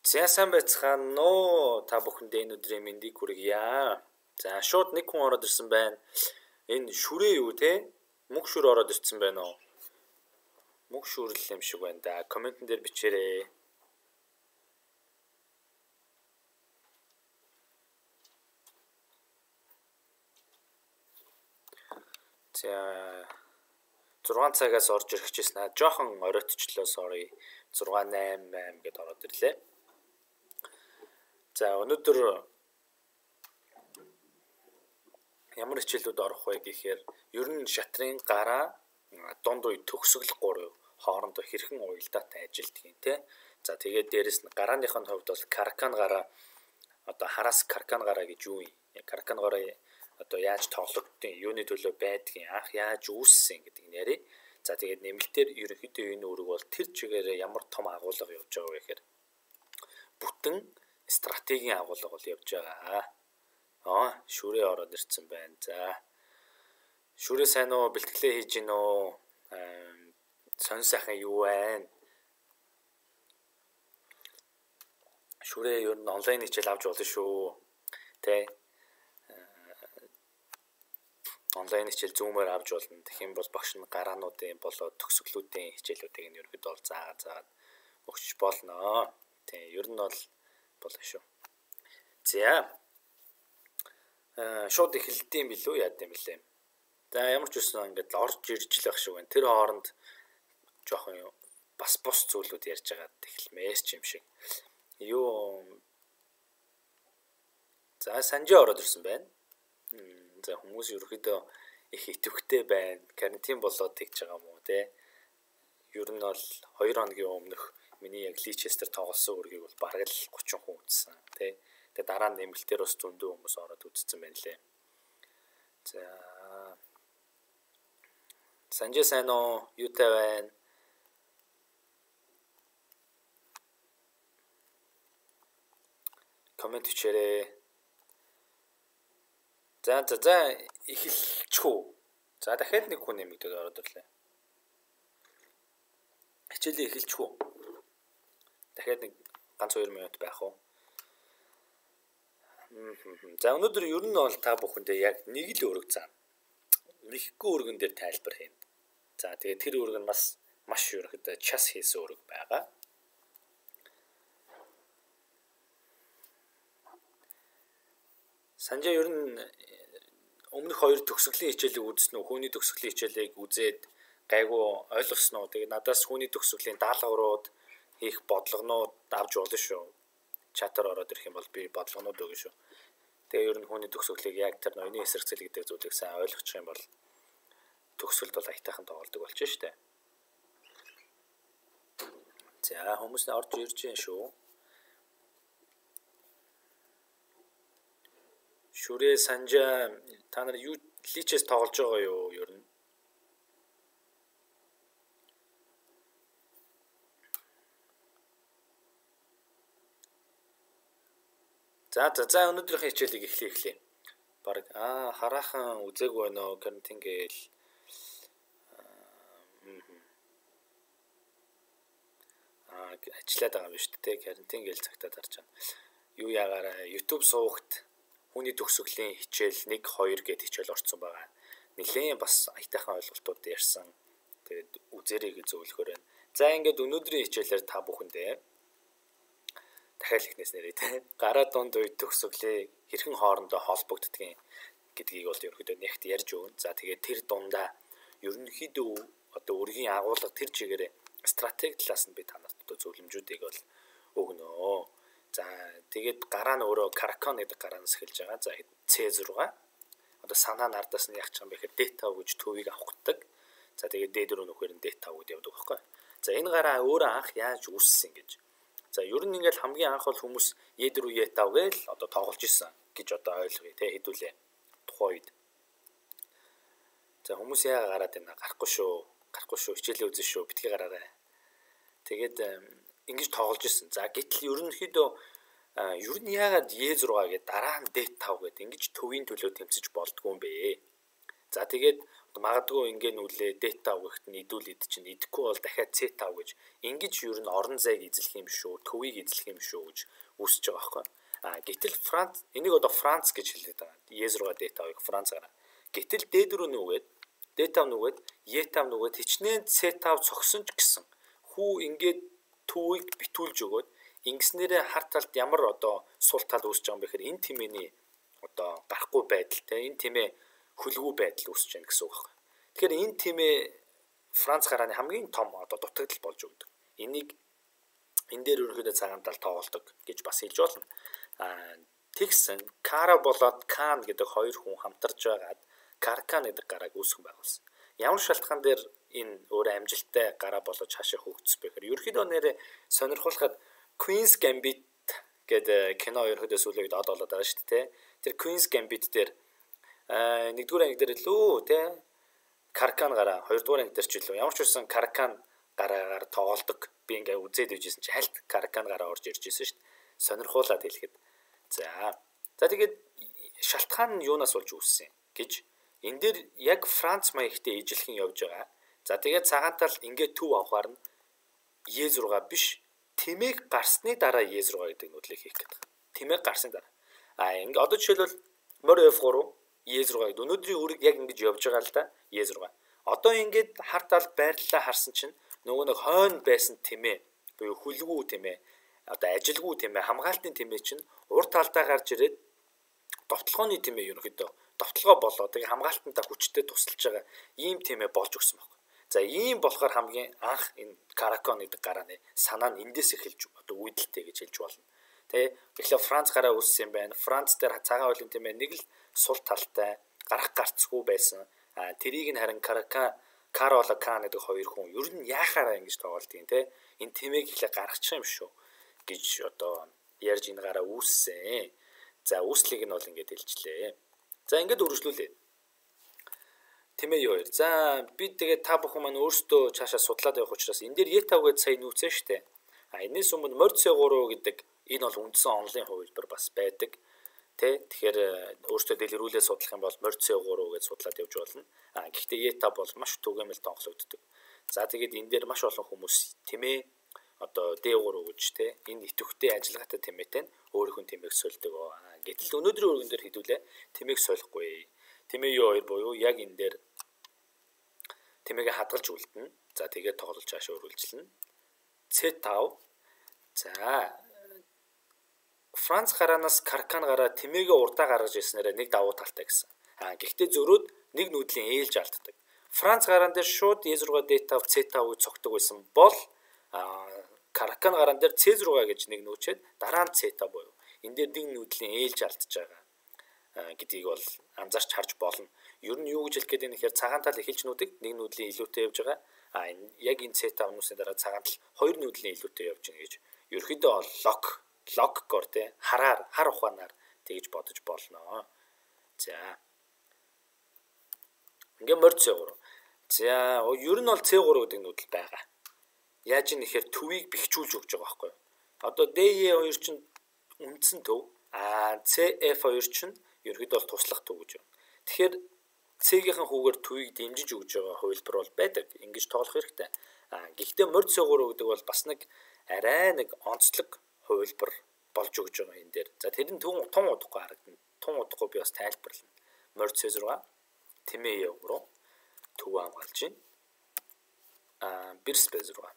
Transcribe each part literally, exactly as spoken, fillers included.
За сайн байцгаана уу та бүхэндээ энэ өдрийн мэндийг хүргье. За шууд нэг хүн ороод ирсэн байна. Энэ шүрээ юу те? Мөнх шүр ороод ирсэн байна уу? Мөнх шүрэл юм шиг байна да. Комментэн дээр бичээрэй. За зургаан цагаас орж ирэх гэжсэн аа. Жохон оройтчлоо sorry. зургаан найман байм гэдээ ороод ирлээ. За өнөөдөр ямар хичээлүүд орох вэ гэхээр ер нь шатрын гараа дунд үе төгсгөл гурав хоорондоо хэрхэн уялдаатай ажилтдаг юм те. За тэгээд дээрэс нь гарааныхын хувьд бол Caro-Kann гараа одоо хараас Caro-Kann гараа гэж юу юм? Caro-Kann гараа одоо яаж тоглогддیں۔ Юуны төлөө байдгийг анх яаж үүссэн гэдэг нь яриа. За тэгээд нэмэлтээр ерөнхийдөө энэ үүрэг бол тэр чигээрээ ямар том агуулга явж байгаа вэ гэхээр бүтэн стратегийн агуулга бол явж байгаа. Аа, шүрээ ороод ирсэн байна. За. Шүрээ сайн уу? Бэлтгэлээ хийж гин үү? Сонь сайхан юу байна? Шүрээ ер нь онлайн хичээл авч болно шүү. Тэ. Онлайн хичээл зүүмээр авч болно. Тэгэх юм бол багш нь гараануудын болоод төгсгөлүүдийн хичээлүүдийг нь ерөөдөө бол заагаад заагаад өгч болно. Тэ. Ер нь бол болох шүү. За. Аа шууд эхэлдэм билүү яад юм бэлээ. За ямар ч үсэн ингээд орж ирж л байх шиг байна. Тэр хооронд жоохон бас бус зүйлүүд ярьж байгаа тэхэлмээс ч юм шиг. Юу За санжаа ороод ирсэн байна. За хүмүүс ерөөхдөө их идэвхтэй байна. Карантин болоод тэгж байгаа юм уу те. Ер нь бол хоёр хоногийн өмнөх миний яг Личестер тоглосон үргийг бол бараг л гучин хүн үзсэн тий. Тэгээ дараа нь нэмэлтээр бас зөндөө хүмүүс ороод үзсэн байна лээ. За Санжаа сайн уу? Юутай байна? Коммент хийрээ. За за за эхэлчихв. За дахиад нэг хүн нэмэгдээд ороод ирлээ. Хичээлийг эхэлчихв. Дахиад нэг ганц хоёр минут байх уу? За өнөөдөр ер нь бол та бүхэндээ яг нэг л үүрэг заана. Нэхгүй үүргэн дээр тайлбар хийнэ. За тэгээд тэр үүрэг нь бас маш ерөнхийдөө час хийсэн үүрэг байгаа. Санжаа ер нь өмнөх хоёр төгсгөлийн хичээлийг үзсэн үү? Хүүний төгсгөлийн хичээлийг үзээд гайгүй ойлгосноо. Тэгээд надаас хүүний төгсгөлийн даалгаврууд хийх бодлогонууд авч болно шүү. Чатаар ороод ирэх юм бол би бодлогонууд өгнө шүү. Тэгээ ер нь хүний төгсгөлийг яг тэр ноёны эсэргцэл гэдэг зүйлийг сайн ойлгочих юм бол төгсгөлд бол аятайхан тоглодог болчих штэ. За хүмүүс нь орж ирж байна шүү. Шүрээ Санжаа та нар юу личээс тоглож байгаа юу ер нь? За за за өнөөдрийн хичээлийг эхлэе эхлэе. Бараг аа хараахан үзээгүй байна уу карантин гээл. Аа ажиллаад байгаа юм шүү дээ. Карантин гээл цагтаа дарж байгаа. Юу яагаараа YouTube суугт хүний төгсгөлийн хичээл нэг хоёр гэд хичээл орсон байгаа. Нилээн бас аятайхан ойлголтууд ярьсан. Тэгээд үзээрэй гэж зөвлөхөр байна. За ингээд өнөөдрийн хичээлээр та бүхэндээ дахиад ихнээс нэрээ те. Гараа дунд үе төгсгөлээ хэрхэн хоорондоо холбогддгийг гэдгийг бол ерөөдөө нягт ярьж өгнө. За тэгээд тэр дундаа ерөнхийдөө одоо үргийн агуулга тэр чигээрээ стратеги талаас нь би танарт одоо зөвлөмжүүдийг бол өгнө. За тэгээд гараа нь өөрөө Caro-Kann гэдэг гараанаас эхэлж байгаа. За С зураг. Одоо санаа нардаас нь яах юм бэ гэхээр Д тавь гэж төвийг авахдаг. За тэгээд Д дөрөв нөхөр нь Д тавь гэдэг явдаг байхгүй. За энэ гараа өөрөө анх яаж үүссэн гэж. За ер нь ингээл хамгийн анх бол хүмүүс Е дөрөв Е тавь гээл одоо тоглож исэн гэж одоо ойлгоё те хэдүүлээ тухайн үед. За хүмүүс яагаад гараад байна? Гарахгүй шүү. Гарахгүй шүү. Хичээлээ үзэн шүү. Битгий гараарай. Тэгээд ингэж тоглож исэн. За гэтэл ерөнхийдөө ер нь яагаад Е зураг гэдэг дараа нь Д тавь гэдэг ингэж төвийн төлөө тэмцэж болдгоо юм бэ? За тэгээд магадгүй ингээ нүлээ дета өгөхт нь идүүл ид чинь идэхгүй бол дахиад цета гэж ингэж ер нь орон зайг эзлэх юм шүү, төвийг эзлэх юм шүү гэж үсэж байгаа байхгүй. А гэтэл Франц энийг одоо Франц гэж хэлээд байгаа. Е зурга дета ийг Францаараа. Гэтэл дэ дөрөв нүгээд дета нүгээд ета нүгээд хичнээн цета цогсон ч гэсэн хүү ингээд төвийг битүүлж өгөөд ингэснээрээ хар талд ямар одоо сул тал үүсэж байгаа юм бэ гэхээр энэ тэмээний одоо гарахгүй байдалтай энэ тэмээ хөлгүй байдал үүсэж байна гэсэн үг байна. Тэгэхээр энэ тэмээ Франц гарааны хамгийн том одоо дутагдал болж өгдөг. Энийг энэ дээр ерөнхийдөө цагаан тал тоглодог гэж бас хэлж болно. Аа тэгсэн Каро болоод Канн гэдэг хоёр хүн хамтарж байгаад Caro-Kann гэдэг гарааг үүсгэн байгуулсан. Ямар шалтгаан дээр энэ өөр амжилттай гараа болож хаашаа хөгжсөн бэ гэхээр ерөнхийдөө нэрээ сонирхолтой Queen's Gambit гэдэг кино ерөнхийдөө сүүлийн үед од болоод байгаа шүү дээ. Тэр Queen's Gambit дээр аа нэгдүгээр анги дээр лөө те Caro-Kann гараа, хоёрдугаар анги дээр ч лөө ямар ч үсэн Caro-Kann гараагаар тоглодог. Би ингээ үзээд байжсэн чи хальт Caro-Kann гараа орж ирж ирсэн шүү дээ. Сонирхуулаад хэлэхэд. За. За тэгээд шалтгаан нь юунаас болж үүссэн гэж энэ дээр яг Франц маягтай ижилхэн явж байгаа. За тэгээд цагаан тал ингээ төв авахаар нь Е зурга биш тэмээг гарсны дараа Е зурга гэдэг нүдлийг хийх гэдэг. Тэмээг гарсны дараа. А ингээ одоо жишээлбэл морь эф гурав Е зурга гэдэг. Өнөөдрийн үрэг яг ингэж явж байгаа л да Е зурга. Одоо ингээд хар тал байрлалаа харсан чинь нөгөө нэг хойно байсан тэмээ буюу хүлгүү тэмээ одоо ажилгүй тэмээ хамгаалтын тэмээ чинь урд талдаа гарч ирээд довтлогооны тэмээ ерөнхийдөө довтлогоо болоо тэгээ хамгаалтантаа хүчтэй тусалж байгаа ийм тэмээ болж өгсөн байна. За ийм болохоор хамгийн анх энэ Caro-Kann гэдэг гарааны санаа нь эндээс эхэлж одоо үүдэлтэй гэж хэлж болно. Тэгээ эхлээ Франц гараа үүссэн юм байна. Франц дээр цагаан хуулийн тэмээ нэг л сул талтай гарах гарцгүй байсан. А тэрийг нь харин Caro-Kann Caro-Kann гэдэг хоёр хүн ер нь яахаараа ингэж тоглолтын те энэ тэмээг эхлээ гаргачих юм шүү гэж одоо ярьж энэ гараа үүссэн. За үүслийг нь бол ингэж хэлжлээ. За ингэж үргэлжлүүлээ. Тэмээ юу вэ? За би тэгээд та бүхэн маань өөрсдөө цаашаа судлаад явах учраас энэ дээр Ета гэдэг сая нүүцэн штэ. А энэс өмнө морь цэ гурав гэдэг энэ бол үндсэн онлын хувилбар бас байдаг. Тэ тэгэхээр өөртөө дэлгэрүүлээ судлах юм бол морь цэ гурав гэж судлаад явж болно. А гэхдээ Ета бол маш түгээмэл тонхлогддог. За тэгээд энэ дээр маш олон хүмүүс тэмээ одоо дэ гурав гэж тэ энэ идэвхтэй ажиллагаатай тэмээтэй нь өөрийнх нь тэмээг сольдог. Гэтэл өнөөдрийн өргөн дээр хэдүүлээ тэмээг солихгүй. Тэмээ юу хоёр буюу яг энэ дээр тэмээгээ хадгалж үлдэнэ. За тэгээд тоглож хаашаа өргөлжлөнө. цэ тав. За Франц гараанаас Caro-Kann гараа тэмээгээ урдаа гаргаж ирснээр нэг давуу талтай гэсэн. А гэхдээ зөрөөд нэг нүүдлийн ээлж алддаг. Франц гараан дээр шууд Е зурга дэ тав цэ тавыг цогтдог байсан бол Caro-Kann гараан дээр цэ зурга гэж нэг нүүчээд дараа нь цэ тав буюу энэ дээр нэг нүүдлийн ээлж алдж байгаа гэдгийг бол анзаарч харж болно. Ер нь юу гэж хэлэх гээд байна гэхээр цагаан тал эхэлж нүүдэг нэг нүүдлийн илүүтэй явж байгаа. А энэ яг энэ цэ тав нүсний дараа цагаан тал хоёр нүүдлийн илүүтэй явж байгаа гэж ерөөхдөө лог логгоор те хараар хар ухаанаар тэгж бодож болно. За. Ингээ морь цэ гурав. За ер нь бол цэ гурав гэдэг нүүдэл байгаа. Яаж юм нэхэр төвийг бэхжүүлж өгч байгаа байхгүй юу? Одоо дэ е хоёр чинь үндсэн төв, а цэ эф хоёр чинь ерөөдөө бол туслах төв гэж байна. Тэгэхээр цэгийн хүүгээр төвийг дэмжиж өгж байгаа хувилбар бол байдаг. Ингэж тоглох хэрэгтэй. А гэхдээ морь цэ гурав гэдэг бол бас нэг арай нэг онцлог хувилбар болж өгж байгаа энэ дээр. За тэр нь тун тун удахгүй харагдана. Тун удахгүй би бас тайлбарлана. Морь цэ зурга тэмээ явруу төв хамгаалж байна. А бирс бэ зурга.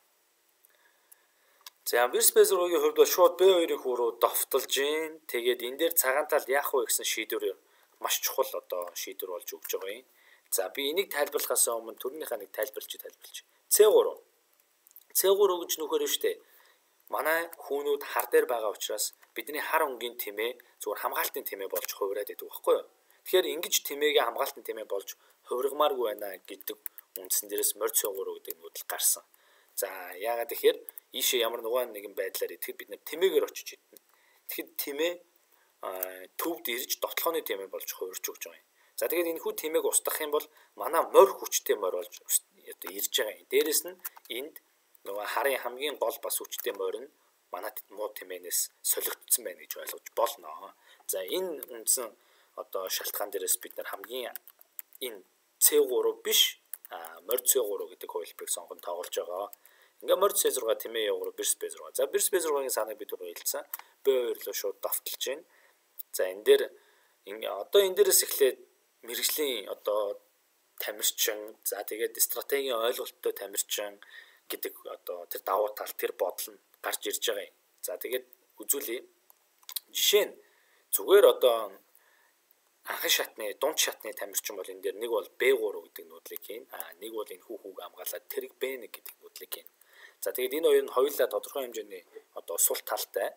За бирс бэ зургагийн хувьд бол шууд бэ хоёрын хүү рүү довтолж байна. Тэгээд энэ дээр цагаан тал яах вэ гэсэн шийдвэр маш чухал одоо шийдвэр болж өгч байгаа юм. За би энийг тайлбарлахаас өмнө төрнийхээ нэг тайлбарлаж тайлбарлаж. цэ гурав. цэ гурав гэж нөхөр штэ. Манай хүүнүүд хар дээр байгаа учраас бидний хар өнгийн тэмээ зүгээр хамгаалтын тэмээ болж хувираад байдаг байхгүй юу? Тэгэхээр ингэж тэмээгээ хамгаалтын тэмээ болж хувиргамааргүй байна гэдэг үндсэн дээрээс морь цэ гурав гэдэг нүүдэл гарсан. За яагаад тэгэхээр ийшээ ямар нэгэн байдлаар итгэхэд бид нэр тэмээгээр очиж идэнэ. Тэгэхэд тэмээ төвд ирж дотлооны тэмээ болж хувирч өгч байгаа юм. За тэгээд энэ хүү тэмээг устгах юм бол манай морь хүчтэй морь болж одоо ирж байгаа юм. Дээрэс нь энд нөгөө харын хамгийн гол бас хүчтэй морь нь манай муу тэмээнээс солигдсон байна гэж ойлгож болно. За энэ үндсэн одоо шалтгаан дээрээс бид нар хамгийн энэ цэ гурав биш морд цэ гурав гэдэг хувилбарыг сонгон тоглож байгаа. Ингээ морд цэ зурга тийм ээ гурав бирс бэ зурга. За бирс бэ зургагийн санааг бид түрүү хэлсэн. бэ хоёр руу шууд давталж байна. За энэ дээр одоо энэ дээрээс эхлээд мэрэгжлийн одоо тамирчин, за тэгээд стратегийн ойлголттой тамирчин гэдэг одоо тэр давуу тал, тэр бодол нь гарч ирж байгаа юм. За тэгээд үзүүлье. Жишээ нь зүгээр одоо анхан шатны, дунд шатны тамирчин бол энэ дээр нэг бол бэ гурав гэдэг нуудлыг хийн. Аа нэг бол энэ хүү хүүг хамгаалаад тэрэг бэ нэг гэдэг нуудлыг хийн. За тэгээд энэ хоёр нь хоёулаа тодорхой хэмжээний одоо сул талтай.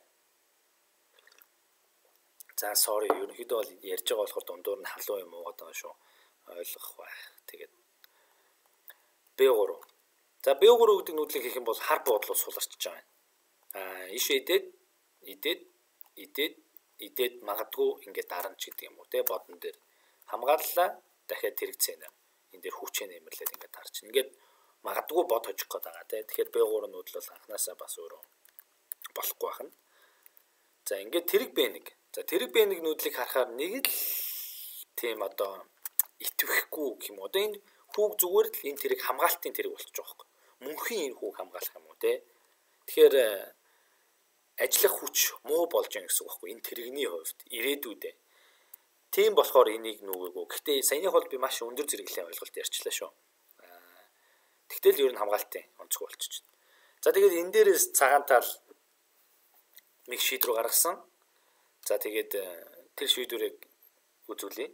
За sorry ерөнхийдөө бол ярьж байгаа болохоор дундуур нь халуун юм уугаад байгаа шүү. Ойлгох байх. Тэгээд бэ гурав. За бэ гурав гэдэг нүүдлийг хийх юм бол хар буудлууд суларч байгаа юм. Аа иш идээд идээд идээд идээд магадгүй ингээд дарамж гэдэг юм уу те бодон дээр хамгааллаа дахиад тэрэг цэнэ. Энд дээр хүчээ нэмэрлээд ингээд дарж. Ингээд магадгүй бод хожих гээд байгаа те. Тэгэхээр бэ гурав нүүдл бол анханасаа бас өөрөө болохгүй байна. За ингээд тэрэг бэ нэг. За тэрэг бэ нэг нүүдлийг харахаар нэг л тийм одоо итвэхгүй гэх юм уу. Одоо энэ хүүг зүгээр л энэ тэрэг хамгаалтын тэрэг болчих жоох. Мөнхийн энэ хүүг хамгаалах юм уу те. Тэгэхээр ажиллах хүч муу болж байгаа гэсэн үг байхгүй энэ тэрэгний хувьд ирээдүйдээ. Тийм болохоор энийг нүгээгөө. Гэхдээ саяны хол би маш өндөр зэрэглэлийн ойлголт ярьчлаа шүү. Тэгтэл ер нь хамгаалтын онцгой болчихж байна. За тэгээд энэ дээрээс цагаан тал нэг шийдвэр гаргасан. За тэгээд тэр шийдвэрийг үзүүлье.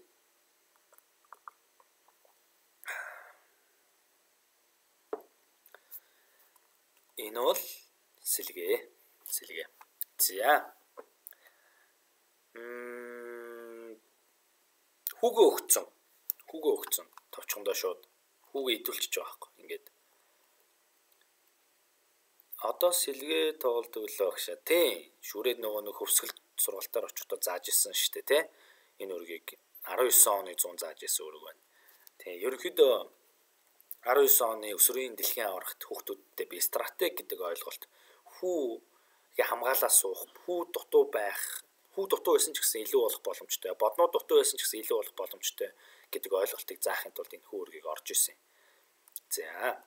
Энэ бол сэлгээ. Сэлгээ. За. Мм хүүгөө өгцөн. Хүүгөө өгцөн. Товчхондоо шууд хүүгээ идүүлчихэж байгаа байхгүй. Ингээд. Одоо сэлгээ тоглодог лөө гэшаа. Тийм. Шүрээд нөгөө нэг хөвсгөл сургалтаар очихдоо зааж исэн шүү дээ, тий. Энэ үргийг арван девять оны зуун зааж исэн үрг байна. Тийм. Ерөнхийдөө арван девять оны өсвөрийн дэлхийн аврагт хүүхдүүдтэй би стратеги гэдэг ойлголт хүү хамгаалаа суух, хүү дутуу байх, хүү дутуу байсан ч гэсэн илүү болох боломжтой, боднууд дутуу байсан ч гэсэн илүү болох боломжтой гэдэг ойлголтыг заахын тулд энэ хүү үргийг орж исэн. За.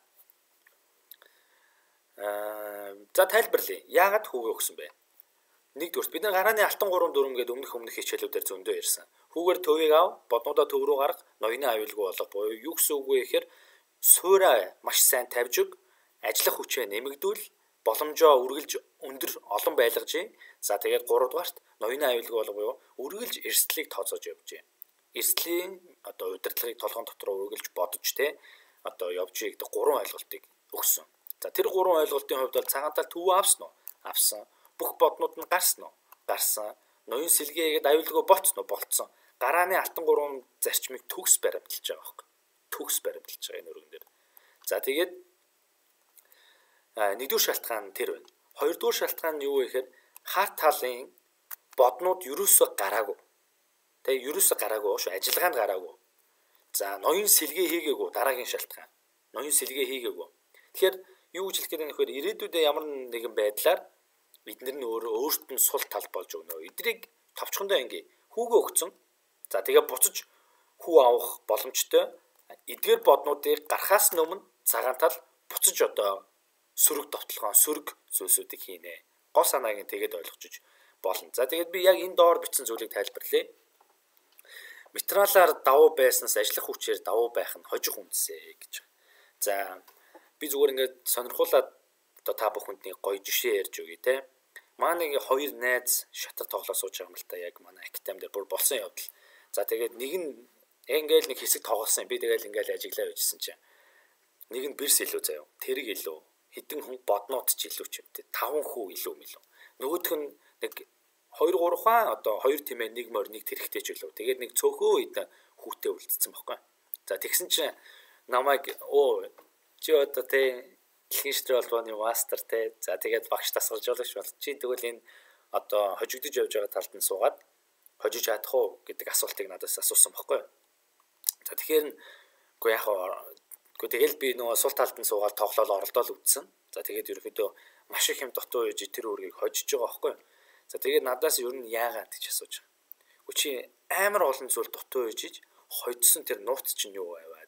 Аа, за тайлбарлая. Яагаад хүүгээ өгсөн бэ? Нэгдүгээр бид нар гарааны алтан гурван дүрм гэдэг өмнөх өмнөх хичээлүүдээр зөндөө ярьсан. Хүүгээр төвийг ав, боднуудаа төв рүү гарга, ноёны аюулгүй болго буюу юу гэсэн үг вэ гэхээр суураа маш сайн тавьж өг, ажиллах хүчээ нэмэгдүүл, боломжоо үргэлж өндөр олон байлгажээ. За тэгээд гурав дугаарт ноёны аюулгүй болго буюу үргэлж эрсдлийг тооцоож явжээ. Эрсдлийн одоо удирдлагыг толгойн дотор үргэлж бодож те одоо явж байгаа гэдэг гурван ойлголтыг өгсөн. За тэр гурван ойлголтын хувьд бол цагаан тал төв авсан уу? Авсан. Бүх боднууд нь гарсан уу? Гарсан. Ноён сэлгээгээд аюулгүй болцсон уу? Болцсон. Гарааны алтан гурван зарчмыг төгс баримталж байгаа байхгүй. Төгс баримталж байгаа энэ өргөн дээр. За тэгээд нэгдүгээр шалтгаан тэр байна. Хоёрдугаар шалтгаан нь юу вэ гэхээр хар талын боднууд ерөөсөө гараагүй. Тэгээ ерөөсөө гараагүй шүү. Ажиллагаанд гараагүй. За ноён сэлгээ хийгээгүй дараагийн шалтгаан. Ноён сэлгээ хийгээгүй. Тэгэхээр юу гэж хэлэх гээд байна вэ? Ирээдүйдээ ямар нэгэн байдлаар эдгээр нь өөрөө өөрт нь сул тал болж өгнө. Эдрийг товчхондоо ингээ хүүгээ өгцөн. За тэгээ буцаж хүү авах боломжтой. Эдгээр боднуудыг гарахаас өмнө цагаан тал буцаж одоо сөрөг товтлогоон сөрөг зүйлсүүдийг хийнэ. Гол санааг нь тэгээд ойлгож болно. За тэгээд би яг энэ доор бичсэн зүйлийг тайлбарлая. Материалаар давуу байснаас ажиллах хүчээр давуу байх нь хожих үндэсээ гэж. За би зүгээр ингээд сонирхуулаад одоо та бүхэндний гоё жишээ ярьж өгье те. Манай нэг хоёр найз шатар тоглоо сууж байгаа юм л та яг манай академи дээр бүр болсон явдал. За тэгээд нэг нь ингээл нэг хэсэг тоглосон. Би тэгэл ингээл ажиглаа байжсэн чинь нэг нь бирс илүү заяа. Тэрэг илүү. Хэдэн хүн боднууд ч илүү ч юм те. таван хүү илүү мэлүү. Нөгөөх нь нэг хоёр гурав хаан одоо хоёр тимээ нэг морь нэг тэрэгтэй ч үлээ. Тэгээд нэг цөөхөө идэ хүүтэй үлдсэн байхгүй. За тэгсэн чинь намайг оо чи одоо те Дэлхийн шатрын холбооны мастер те. За тэгээд багш тасгалжуулагч бол чи тэгвэл энэ одоо хожигдож явж байгаа талд нь суугаад хожиж чадах уу гэдэг асуултыг надаас асуусан байхгүй. За тэгэхээр үгүй яг үгүй тэгэл би нөгөө сул талд нь суугаад тоглоол оролдоол үтсэн. За тэгээд ерөөхдөө маш их юм дутуу үеж тэр үргийг хожиж байгаа байхгүй. За тэгээд надаас ер нь яагаад гэж асууж байгаа. Үгүй чи амар олон зүйл дутуу үеж хожсон тэр нууц чинь юу байваа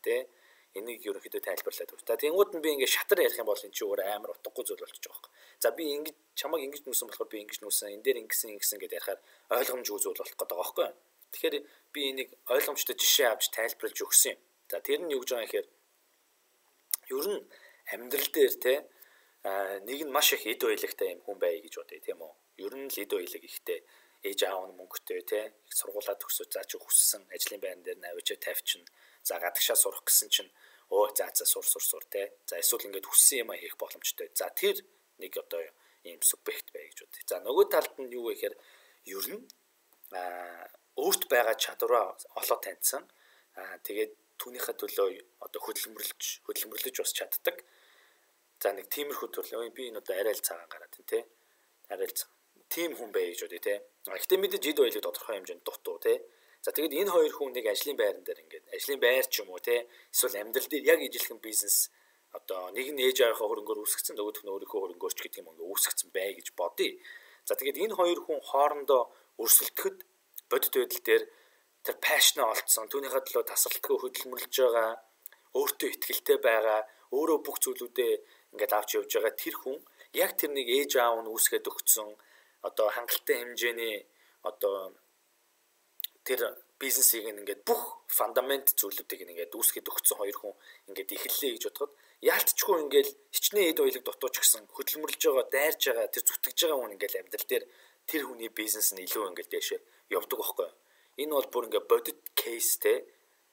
тий. Энийг ерөнхийдөө тайлбарлаад өгч. За тэнгууд нь би ингээд шатар ярих юм бол энэ чи өөр амар утгагүй зүйл болчих жоох. За би ингэж чамайг ингэж нүүсэн болохоор би ингэж нүүсэн. Энэ дээр ингэсэн ингэсэн гэдээ ярихаар ойлгомж үзүүл болох гэдэг байгаа байхгүй юу? Тэгэхээр би энийг ойлгомжтой жишээ авч тайлбарлаж өгсөн юм. За тэр нь юу гэж байгаа юм гэхээр ер нь амьдрал дээр те нэг нь маш их эд баялагтай юм хүн бай гэж бодъё тийм үү. Ер нь л эд баялаг ихтэй ээж аав нь мөнгөтэй те их сургуулаа төгсөөд за чи хүссэн ажлын байран дээр навичаа тавьчихна. За гадагшаа сурах гэсэн чинь оо за за сур сур сур те. За эсвэл ингээд хүссэн юм а хийх боломжтой. За тэр нэг одоо ийм субъект бай гэж бодъё. За нөгөө талд нь юу вэ гэхээр ер нь аа өөрт байгаа чадвараа олоо таньсан. Аа тэгээд түүнийхээ төлөө одоо хөдөлмөрлөж хөдөлмөрлөж бас чаддаг. За нэг тиймэрхүү төрлөө би энэ одоо арай л цагаан гараад байна те. Арай л тийм хүн бай гэж бодъё те. Гэхдээ мэдээж эд баялаг тодорхой хэмжээнд дутуу те. За тэгээд энэ хоёр хүн нэг ажлын байран дээр ингээд ажлын байр ч юм уу те. Эсвэл амьдрал дээр яг ижилхэн бизнес одоо нэг нь ээж авийнхаа хөрөнгөөр үүсгэсэн нөгөөх нь өөрийнхөө хөрөнгөөрч гэдэг юм ингээд үүсгэсэн бай гэж бодъё. За тэгээд энэ хоёр хүн хоорондоо өрсөлдөхөд бодит байдал дээр тэр пашнаа олцсон, түүнийхээ төлөө тасралтгүй хөдөлмөрлөж байгаа, өөртөө ихтгэлтэй байгаа, өөрөө бүх зүйлүүдээ ингээд авч явж байгаа тэр хүн яг тэр нэг ээж аав нь үүсгээд өгсөн одоо хангалттай хэмжээний одоо тэр бизнесийг ингээд бүх фундамент зүйлүүдийг ингээд үүсгээд өгсөн хоёр хүн ингээд эхэллээ гэж бодоход яалтчгүй ингээд хичнээн эд баялаг дутууч гэсэн хөдөлмөрлөж байгаа, дайрж байгаа, тэр зүтгэж байгаа хүн ингээд амьдрал дээр тэр хүний бизнес нь илүү ингээд дэшээ явдаг байхгүй. Энэ бол бүр ингээд бодит кейстэй.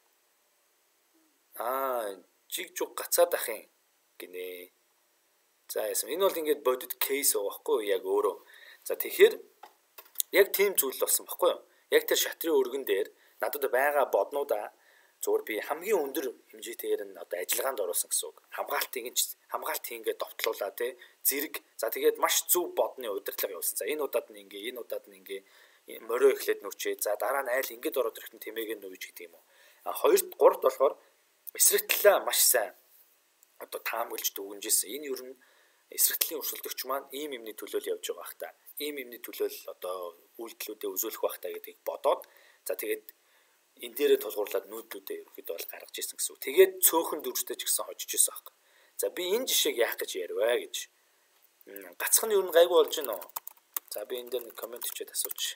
Аа, ЖигЖуг гацаад ах юм гинэ. За яасан. Энэ бол ингээд бодит кейс байхгүй яг өөрөө. За тэгэхээр яг тийм зүйл болсон байхгүй юу? Яг тэр шатрын өргөн дээр надад байгаа боднуудаа зүгээр би хамгийн өндөр хэмжээтэйгээр нь одоо ажиллагаанд оруулсан гэсэн үг. Хамгаалтыг нь хамгаалт хийгээд довтлуулаа тий. Зэрэг. За тэгээд маш зөв бодны удирдлага явуулсан. За энэ удаад нь ингээ, энэ удаад нь ингээ морио эхлээд нүчээ. За дараа нь айл ингээд ороод ирэхэд нь тэмээг нь нүүж гэдэг юм уу. А хоёрт гуравт болохоор эсрэг талаа маш сайн одоо таамаглаж дүгнжсэн. Энэ ер нь эсрэг талын өрсөлдөгч маань ийм юмны төлөөл явж байгаа бах та. Ийм юмны төлөөл одоо үйлдэлүүдэд үзүүлэх бах та гэдгийг бодоод за тэгээд энэ дээрээ тулгуурлаад нүүдлүүдээ ерөөхдөө бол гаргаж ирсэн гэсэн үг. Тэгээд цөөхөн дөрвтэй ч гэсэн хожиж ирсэн баг. За би энэ жишээг яах гэж ярваа гэж. Гацх нь ер нь гайгүй болж байна уу? За би энэ дээр нэг комент хийгээд асууч.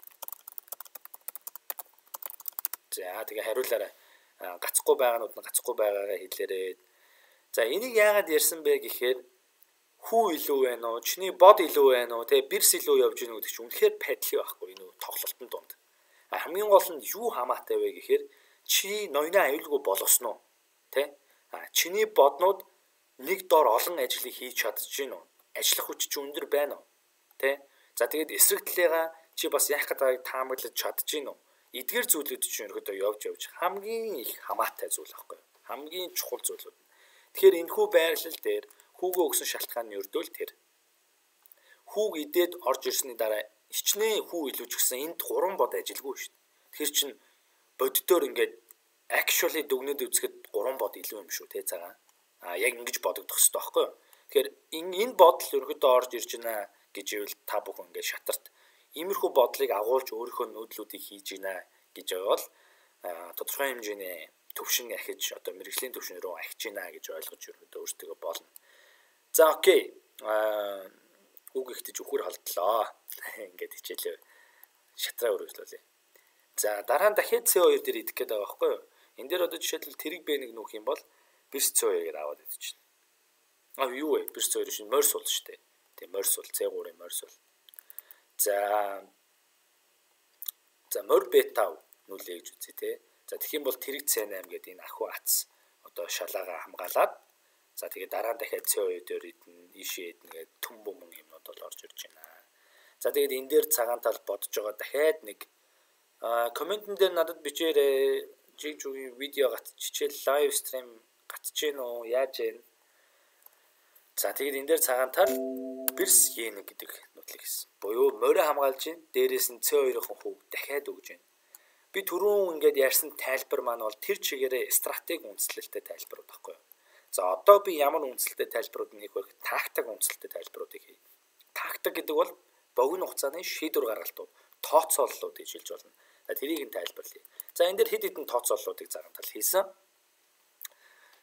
За тэгээ хариулаарай. Гацхгүй байгаанууд нь гацхгүй байгаагаа хэлээрээ. За энийг яагаад ярьсан бэ гэхээр хүү илүү байна уу? Чиний бод илүү байна уу? Тэ бэрс илүү явж гэнэ гэдэг чинь үнэхээр пайдлын байхгүй энэ тоглолтын дунд. Хамгийн гол нь юу хамаатай вэ гэхээр чи ноёны аюулгүй болгосноо тэ а чиний боднууд нэг дор олон ажлыг хийж чадж гин үү ажиллах хүч чи өндөр байна уу тэ за тэгээд эсрэг талыгаа чи бас яах гэдгийг таамаглаж чадж гин үү эдгээр зүйлүүд чинь ерөөдөө явж явж хамгийн их хамаатай зүйл байхгүй хамгийн чухал зүйлүүд тэгэхээр энэхүү байрлал дээр хүүгөө өгсөн шалтгаан нь өрдөөл тэр хүүг идээд орж ирсний дараа хичнээн хүү илүүж гисэн энд гурван бод ажилгүй шүү дээ. Тэгэхээр чин боддоор ингээд actually дүгнэд үзэхэд гурван бод илүү юм шүү те цагаан. А яг ингэж бодогдох хэрэгтэй байхгүй юу? Тэгэхээр энэ бодол ерөөдөө орж ирж байна гэж ивэл та бүхэн ингээд шатарт иймэрхүү бодлыг агуулж өөрийнхөө нөөдлүүдийг хийж гинэ гэж байвал тодорхой хэмжээний төвшин ахиж одоо мэрэгжлийн төвшин рүү ахиж гинэ гэж ойлгож ерөөдөө өөртөө болно. За окей. А үг ихтэй үхэр холдлоо. Ингээд хичээлээ шатраа өргөжлүүлээ. За дараа нь дахиад си хоёр дээр идэх гээд байгаа байхгүй юу? Энд дээр одоо жишээлбэл тэрэг бэ нэг нүүх юм бол бэрс си хоёр-ээр аваад идэж чинь. А юу вэ? Бэрс си хоёр шин морь сул шүү дээ. Тийм морь сул си три-ын морь сул. За За морь бета нүүлээ гэж үзье те. За тэгэх юм бол тэрэг си восемь гэдэг энэ ахуй ац одоо шалаагаа хамгаалаад за тэгээд дараа нь дахиад си хоёр дээр идэн ийшээ идэн гэдэг төм бөмбөн юмнууд бол орж ирж байна. За тэгээд энэ дээр цагаан тал бодож байгаа дахиад нэг комментэн дээр надад бичээрэй. ЖигЖугийн видео гат хичээл лайв стрим гатж гин үү? Яаж гин? За тэгээд энэ дээр цагаан тал бэрс yen гэдэг нутлыг хийсэн. Буюу морио хамгаалж гин дээрээс нь си хоёр-ын хүүг дахиад өгж гин. Би түрүүн ингээд ярьсан тайлбар маань бол тэр чигээрээ стратеги үндэслэлтэй тайлбарууд байхгүй юу? За одоо би ямар үндэслэлтэй тайлбарууд нэг вэ? Тактик үндэслэлтэй тайлбаруудыг хий. Тактик гэдэг бол богино хугацааны шийдвэр гаргалтууд, тооцооллууд гэж хэлж болно. За тэрийг нь тайлбарлая. За энэ дээр хэд хэдэн тооцооллуудыг цагаан тал хийсэн.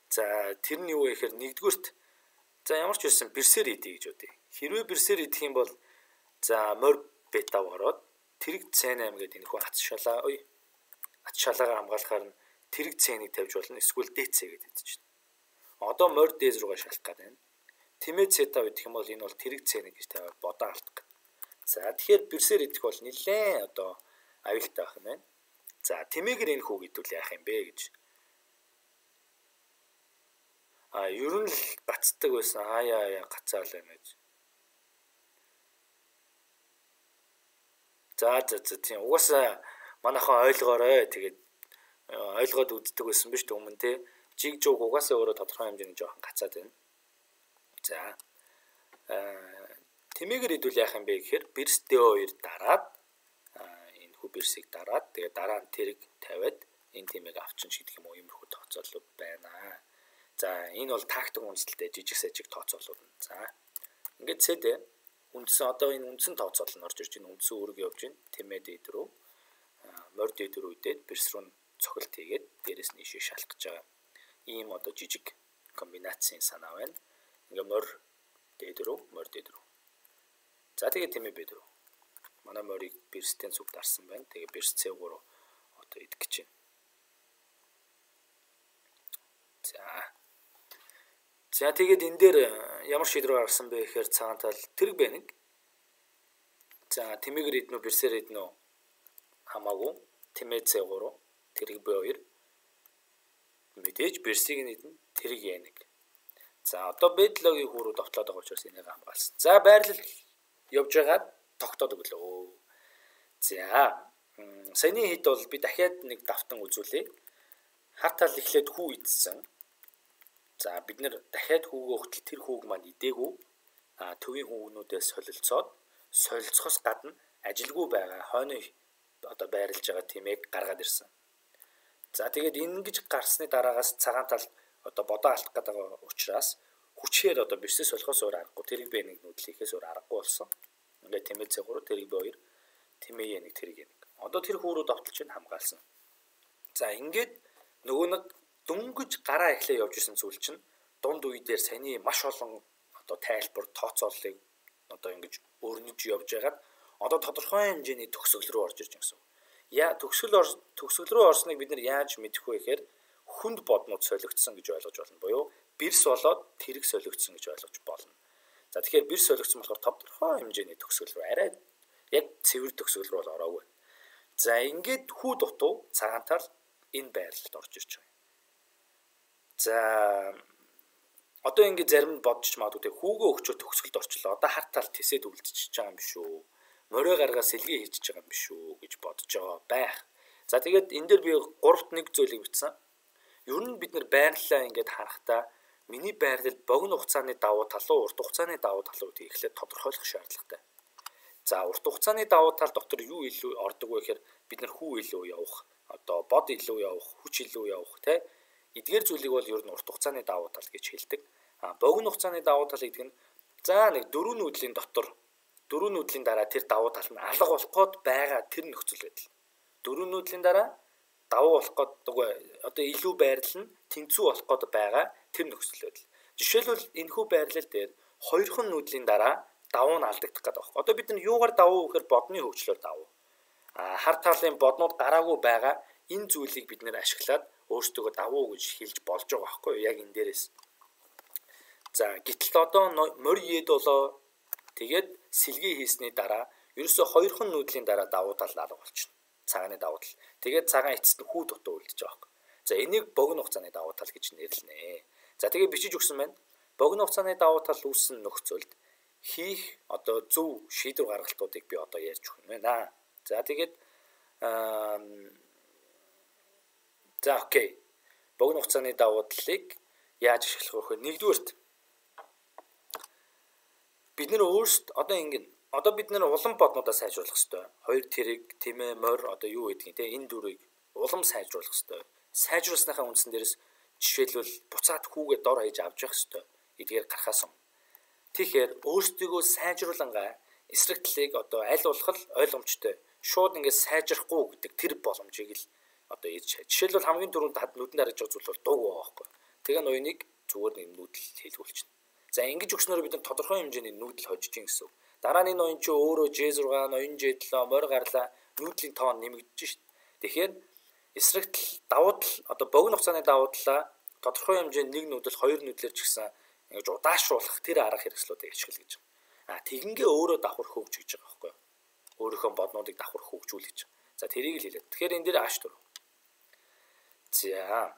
За тэр нь юу вэ гэхээр нэгдүгürt за ямар ч байсан бэрсээр идэ гэж үдээ. Хэрвээ бэрсээр идэх юм бол за морь бета ороод тэрэг цэн аймаг гэдэг энэ хүү ац шалаа ой ац шалаагаа хамгаалахаар нь тэрэг цэнийг тавьж болно. Эсвэл ДЦ гэдэг чинь. Одоо морь дээс руугаа шалах гэдэг байна. Тэмээ цета идэх юм бол энэ бол тэрэг цэнийг гэж тавиад бодоо алдах. За тэгэхээр бэрсээр идэх бол нэлээд одоо аюултай байх юм байна. За тэмээгээр энэ хүү гэдүүл яах юм бэ гэж. А ер нь л гацдаг байсан. Аяа яа гацаалаа гэж. За за за тийм угаасаа манайхан ойлгоорой. Тэгээд ойлгоод үздэг байсан биз дээ өмнө те. ЖигЖуг угаасаа өөрөө тодорхой хэмжээний жоохон гацаад байна. За тэмээгээр идвэл яах юм бэ гэхээр бэрс дэ хоёр дараад энэ хүү бэрсийг дараад тэгээд дараа нь тэрэг тавиад энэ тэмээг авчин шийдэх юм уу иймэрхүү тооцоолол байна. За энэ бол тактик үндэслэлтэй жижиг сажиг тооцоолол. За ингээд цэдэ үндсэн одоо энэ үндсэн тооцоолол нь орж ирж байна. Үндсэн үүрэг явж байна. Тэмээ дээд рүү морь дээд рүү идээд бэрс рүү цохилт хийгээд дээрэс нь ишээ шалах гэж байгаа. Ийм одоо жижиг комбинацийн санаа байна. Ингээ морь дээд рүү морь дээд рүү. За тэгээд тэмээ бэд рүү. Манай морийг бэрстэй зүг дарсан байна. Тэгээд бэрс цэ гурав одоо идэх гэж байна. За. За тэгээд энэ дээр ямар шийдвэр гаргасан бэ гэхээр цагаан тал тэрэг байна. За тэмээгээр иднэ үү бэрсээр иднэ үү хамаагүй. Тэмээ цэ гурав тэрэг бэ хоёр. Мэдээж бэрсийг нь иднэ тэрэг яа нэг. За одоо бэдлогийн хүүрүү довтлоод байгаа учраас энийг хамгаалсан. За байрлал явж байгаа тогтоод өглөө. За саяны хэд бол би дахиад нэг давтан үзүүлээ. Хатал эхлээд хүү идсэн. За бид нэр дахиад хүүгөө өгтөл тэр хүүг маань идээгүй. А төвийн хүүгнүүдээс солилцоод солилцохоос гадна ажилгүй байгаа хойно одоо байрлаж байгаа тэмээг гаргаад ирсэн. За тэгээд ингэж гарсны дараагаас цагаан тал одоо бодоо алдах гэдэг учраас хүчээр одоо бэрсээс болохоос өөр аргагүй тэрэг бэ нэг нүдлийнхээс өөр аргагүй болсон. Ингээд тэмээ цэ гурав тэрэг бэ хоёр тэмээ нэг тэрэг нэг. Одоо тэр хүүрүү довтолч нь хамгаалсан. За ингээд нөгөө нэг дөнгөж гараа эхлээ явж исэн зүйл чинь дунд үе дээр саяны маш олон одоо тайлбар тооцооллыг одоо ингэж өрнөж явж байгаад одоо тодорхой хэмжээний төгсгөл рүү орж ирж байгаа гэсэн. Яа төгсгөл төгсгөл рүү орсныг бид нар яаж мэдэх вэ гэхээр хүнд боднууд солигдсон гэж ойлгож болно буюу бэрс болоод тэрэг солигдсон гэж ойлгож болно. За тэгэхээр бэрс солигдсон болохоор тодорхой хэмжээний төгсгөл рүү арай яг цэвэр төгсгөл рүү бол ороогүй. За ингээд хүү дутуу цагаан тал энэ байрлалд орж ирж байгаа. За одоо ингээд зарим нь бодчих магадгүй те хүүгөө өгчөө төгсгөлд орчлоо. Одоо хар тал тэсэд үлдчихэж байгаа юм биш үү? Морио гаргаа сэлгээ хийчихэж байгаа юм биш үү гэж бодож байгаа байх. За тэгээд энэ дээр би гуравт нэг зүйлийг бичсэн. Ер нь бид нэр байрлалаа ингээд харахтаа миний байрлал богино хугацааны давуу тал уу урт хугацааны давуу тал уу гэдгийг эхлээд тодорхойлох шаардлагатай. За урт хугацааны давуу тал дотор юу илүү ордог вэ гэхээр бид нар хүү илүү явах, одоо бод илүү явах, хүч илүү явах те эдгээр зүйлийг бол ер нь урт хугацааны давуу тал гэж хэлдэг. А богино хугацааны давуу тал гэдэг нь за нэг дөрвөн нүүдлийн дотор дөрвөн нүүдлийн дараа тэр давуу тал нь алга болох гээд байгаа тэр нөхцөл байдал. Дөрвөн нүүдлийн дараа давуу болох гээд одоо илүү байрлал нь тэнцүү болох гээд байгаа тэр нөхцөл байдал. Жишээлбэл энэхүү байрлал дээр хоёрхан нүүдлийн дараа давуу нь алдагдах гэдэг байна. Одоо бид нар юугаар давуу гэхээр бодны хөгжлөөр давуу. А хар талын боднууд гараагүй байгаа энэ зүйлийг бид нэр ашиглаад өөрсдөө давуу гэж хэлж болж байгаа байхгүй юу? Яг энэ дээрээс. За гэтэл одоо морьед болоо тэгээд сэлгээ хийсний дараа ерөөсөө хоёрхан нүүдлийн дараа давуу тал алга болчихно. Цагааны давуу тал. Тэгээд цагаан эцэст нь хүү дутуу үлдэж байгаа байхгүй. За энийг богино хугацааны давуу тал гэж нэрлэнэ. За тэгээд бичиж өгсөн байна. Богино хугацааны давуу тал үүссэн нөхцөлд хийх одоо зөв шийдвэр гаргалтуудыг би одоо ярьж өгөх юм байна. За тэгээд аа за окей. Богино хугацааны давуу талыг яаж ашиглах вэ? Нэгдүгээрт бид нэр өөрсд одоо ингэн одоо бид нэр улам боднуудаа сайжруулах хэрэгтэй. Хоёр тэрэг, тэмээ, морь одоо юу гэдгийг те энэ дүрийг улам сайжруулах хэрэгтэй. Сайжруулсныхаа үндсэн дээрээс жишээлбэл буцаад хүүгээ дор хаяж авч явах хэрэгтэй. Эдгээр гарахаас өмнө. Тэгэхээр өөрсдийгөө сайжруулангаа эсрэг талыг одоо аль болох ойлгомжтой шууд ингээд сайжрахгүй гэдэг тэр боломжийг л одоо ярьж чад. Жишээлбэл хамгийн түрүүнд тад нүдэн дараж байгаа зүйл бол дуг байгаа байхгүй. Тэгээ ноёныг зүгээр нэг нүүдэл хийлгүүлчихнэ. За ингэж өгснөөр бид нар тодорхой хэмжээний нүүдэл хожиж гин гэсэн. Дараа нь ноён чи өөрөө жэ сix, ноён жэ seven морь гарлаа, нүүдлийн тоон нэмэгдэж шít. Тэгэхээр эсрэг давуу тал одоо богино хугацааны давуу талаа тодорхой хэмжээнд нэг нүүдэл хоёр нүүдлэр ч гэсэн ингэж удаашруулах тэр арга хэрэгслүүдийг ашиглах гэж байна. А тэгингээ өөрөө давхар хөгж гэж байгаа байхгүй юу? Өөрийнхөө боднуудыг давхар хөгжүүл гэж. За тэрийг л хэлээд. Тэгэхээр энэ дээр аш дөрөв. За.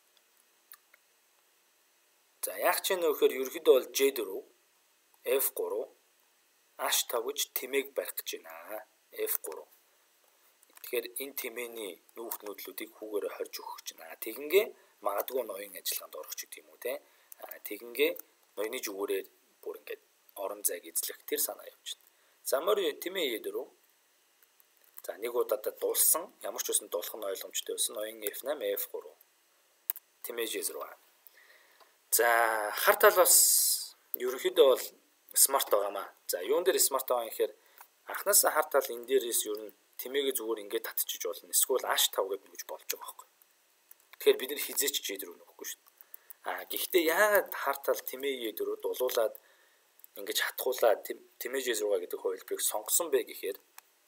За яг ч нөхөр ерөөхдөө бол жэ four, эф three, аш five гэж тэмээг барих гэж байна. эф three. Тэгэхээр энэ тэмээний нүүх нүүдлүүдийг хүүгээрээ хорж өгөх гэж байна. Тэгингээ магадгүй ноён ажиллагаанд орох ч гэдэг юм уу те. Тэгингээ ноёны зүгээрээ бүр ингээд орон зайг эзлэх тэр санаа явж байна. За морь тэмээ four. За нэг удаад дулсан ямар ч үсэн дулах нь ойлгомжтой байсан. ноён эф eight, эф three. Тэмээ жэ zero. За хар тал бас ерөнхийдөө бол смарт байгаамаа. За юун дээр смарт байгаа юм гэхээр анхнаасаа хар тал энэ дээрээс ер нь тэмээгээ зүгээр ингээд татчих болно. Эсвэл аш five гэдэг нэгж болж байгаа байхгүй. Тэгэхээр бид нар хизээч жэ four нөхгүй шүү дээ. А гэхдээ яагаад хар тал тэмээ four дулуулад ингэж хатгуулаад тэмээ жэ six гэдэг хувилбарыг сонгосон бэ гэхээр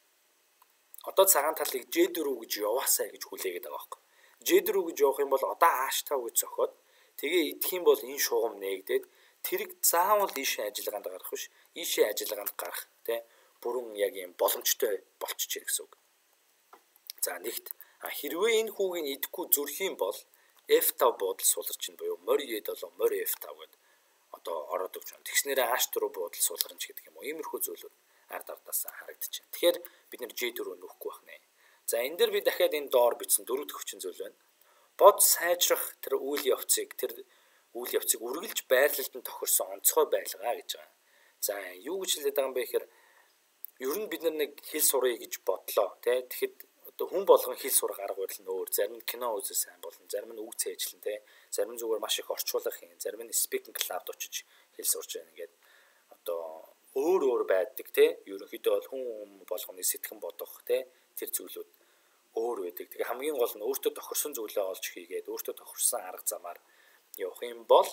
одоо цагаан талыг жэ four гэж яваасаа гэж хүлээгээд байгаа байхгүй. жэ four гэж явах юм бол одоо аш five гэж зохиод тэгээ идэх юм бол энэ шугам нээгдээд тэрэг заавал ийшээ ажиллагаанд гарах биш. Ийшээ ажиллагаанд гарах тий бүрэн яг юм боломжтой болчихж ирэх гэсэн үг. За нэгт хэрвээ энэ хүүгийн идэхгүй зүрх юм бол эф five буудал суларч ин буюу морь ед болоо морь эф five гэдэг одоо ороод өгч байна. Тэгснээрээ аш four буудал сулгарч гэдэг юм уу. Иймэрхүү зүйлүүд ард ардаас харагдаж байна. Тэгэхээр бид нэр жэ four нөхгүй байх нэ. За энэ дээр би дахиад энэ доор бичсэн дөрөв дэх хүчин зүйл байна. Бод сайжрах тэр үйл явцыг тэр үйл явцыг үргэлж байрлалд нь тохирсон онцгой байлгаа гэж байгаа. За юу гэж хэлээд байгаа юм бэ гэхээр ер нь бид нар нэг хэл суръя гэж бодлоо тий. Тэгэхэд одоо хүн болгон хэл сурах арга барил нь өөр. Зарим нь кино үзэл сайн болно, зарим нь үг цээжлэн тий. Зарим нь зүгээр маш их орчуулах юм, зарим нь speaking club-д очиж хэл сурч байна гэдэг. Одоо өөр өөр байдаг тий. Ерөнхийдөө бол хүн болгоны сэтгэн бодох тий. Тэр зүйлүүд өөр байдаг. Тэгээ хамгийн гол нь өөртөө тохирсон зүйлээ олж хийгээд өөртөө тохирсон арга замаар явах юм бол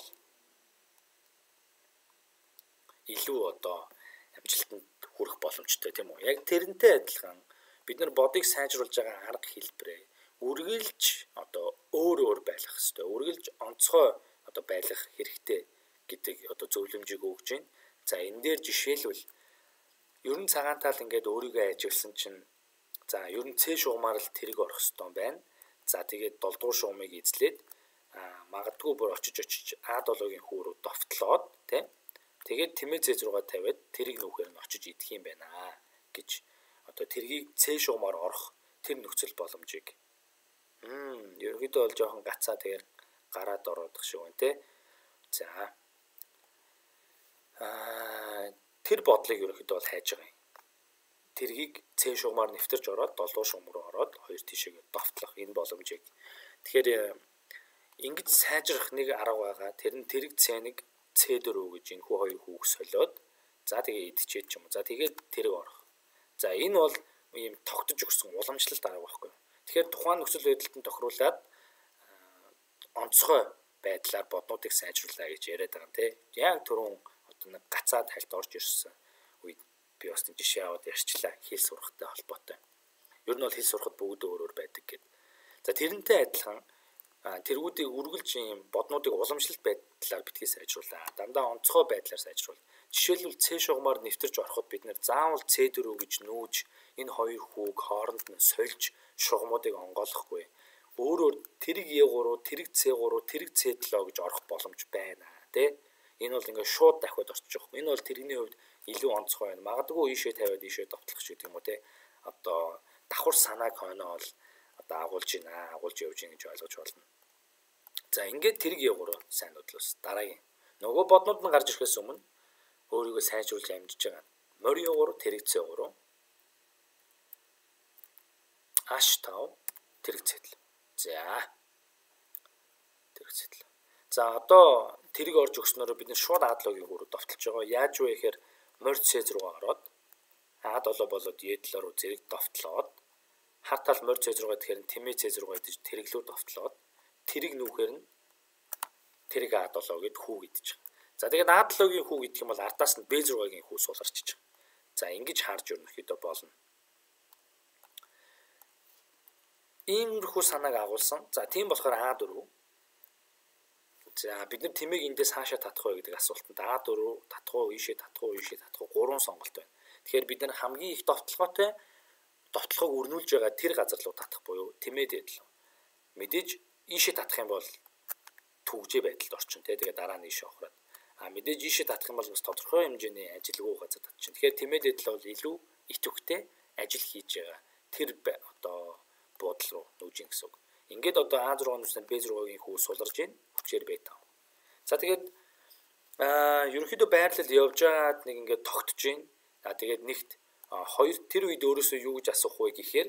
илүү одоо амжилтанд хүрэх боломжтой тийм үү. Яг тэрнтэй адилхан бид нар бодыг сайжруулж байгаа арга хэлбэрээ үргэлж одоо өөр өөр байх хэрэгтэй. Үргэлж онцгой одоо байх хэрэгтэй гэдэг одоо зөвлөмжийг өгж байна. За энэ дээр жишээлбэл ер нь цагаан тал ингээд өөрийгөө ажигласан чинь за ер нь цээ шугамаар л тэрэг орох хэрэгтэй байна. За тэгээд долдуур шугамыг эзлээд магадгүй бүр очиж очиж А долоогийн хүү рүү довтлоод тийм тэгээд тэмээ зэ six тавиад тэрийг нүүхээр нь очиж идэх юм байна гэж одоо тэргийг цээ шугамаар орох тэр нөхцөл боломжийг м ерөөдөө бол жоохон гацаа тэгээд гараад ороодох шиг байна те. За а тэр бодлыг ерөөдөө бол хайж байгаа юм. Тэргийг цээ шугамаар нэвтэрч ороод долдуур шугам руу ороод хоёр тишээгээ довтлох энэ боломжийг. Тэгэхээр ингэж сайжрах нэг арга байгаа. Тэр нь тэрэг цэнийг цээ four гэж энэ хүү хоёр хүүг солиод за тэгээ идчихэд ч юм уу. За тэгээд тэрэг орох. За энэ бол ийм тогтож өгсөн уламжлалт арга байхгүй. Тэгэхээр тухайн нөхцөл байдалд нь тохируулаад онцгой байдлаар боднуудыг сайжруулаа гэж яриад байгаа юм тий. Яг түрүүн одоо нэг гацаад хальт орж ирсэн үед би бас нэг жишээ аваад ярьчлаа хэл сурахтай холбоотой. Ер нь бол хэл сурахад бүгд өөр өөр байдаг гэдэг. За тэрнтэй адилхан тэргүүдийг үргэлж юм боднуудыг уламжлалт байдлаар битгий сайжруулаа. Дандаа онцгой байдлаар сайжруул. Жишээлбэл цээ шугамаар нэвтэрч ороход бид нэр заавал цээ four гэж нүүж энэ хоёр хүүг хооронд нь сольж шугамуудыг онгойлохгүй. Өөрөөр тэрэг е three, тэрэг цээ three, тэрэг цээ seven гэж орох боломж байна тий. Энэ бол ингээд шууд дахиад орчих واخ. Энэ бол тэрэгний хувьд илүү онцгой байна. Магадгүй ийшээ тавиад ийшээ довтлох ч гэдэг юм уу тий. Одоо давхар санааг хойноо бол одоо агуулж байна, агуулж явж байна гэж ойлгож болно. За ингээд тэрэг е three сайн бодлоос дараагийн нөгөө боднууд нь гарч ирэхээс өмнө өөрийгөө сайжруулж амжиж байгаа. морь е three, тэрэг цээ three, аш five, тэрэг цээ seven. За тэрэг цээ seven. За одоо тэрэг орж өгснөөрөө бид нэ шууд А долоогийн хүү рүү довтолж байгаа. Яаж вэ гэхээр морь цээ six ороод А долоо болоод е seven руу зэрэг довтлоод хар тал морь цээ six тэгэхээр тэмээ цээ six гэж тэрэглүү довтлоод тэрэг нүүхээр нь тэрэг А долоо гэд хүү гэдэж байгаа. За тэгээд А долоогийн хүү гэдэг юм бол ардаас нь Б зургагийн хүү суулгарчиж байгаа. За ингэж харж ерөнхийдөө болно. Иймэрхүү санааг агуулсан. За тийм болохоор А дөрөв. За бид нар тэмээг эндээс хаашаа татах вэ гэдэг асуултанд А дөрөв татах уу, ийшээ татах уу, ийшээ татах уу гурван сонголт байна. Тэгэхээр бид нар хамгийн их довтлогоотой довтлогоог өрнүүлж байгаа тэр газар руу татах буюу тэмээ дээд л. Мэдээж ийшээ татах юм бол түгжээ байдалд орчин тий. Тэгээд дараа нь ийшээ ухраад. А мэдээж ийшээ татах юм бол бас тодорхой хэмжээний ажилгүй газар татчихна. Тэгэхээр тэмээ дээд л бол илүү идэвхтэй ажил хийж байгаа. Тэр одоо буудал руу нүүж ин гэсэн үг. Ингээд одоо А зургааны нүснээр Б зургагийн хүү суларж ийн хүчээр Б тав. За тэгээд аа ерөнхийдөө байрлал явж байгаад нэг ингээд тогтож ийн. А тэгээд нэгт хоёр тэр үед өөрөөсөө юу гэж асуух вэ гэхээр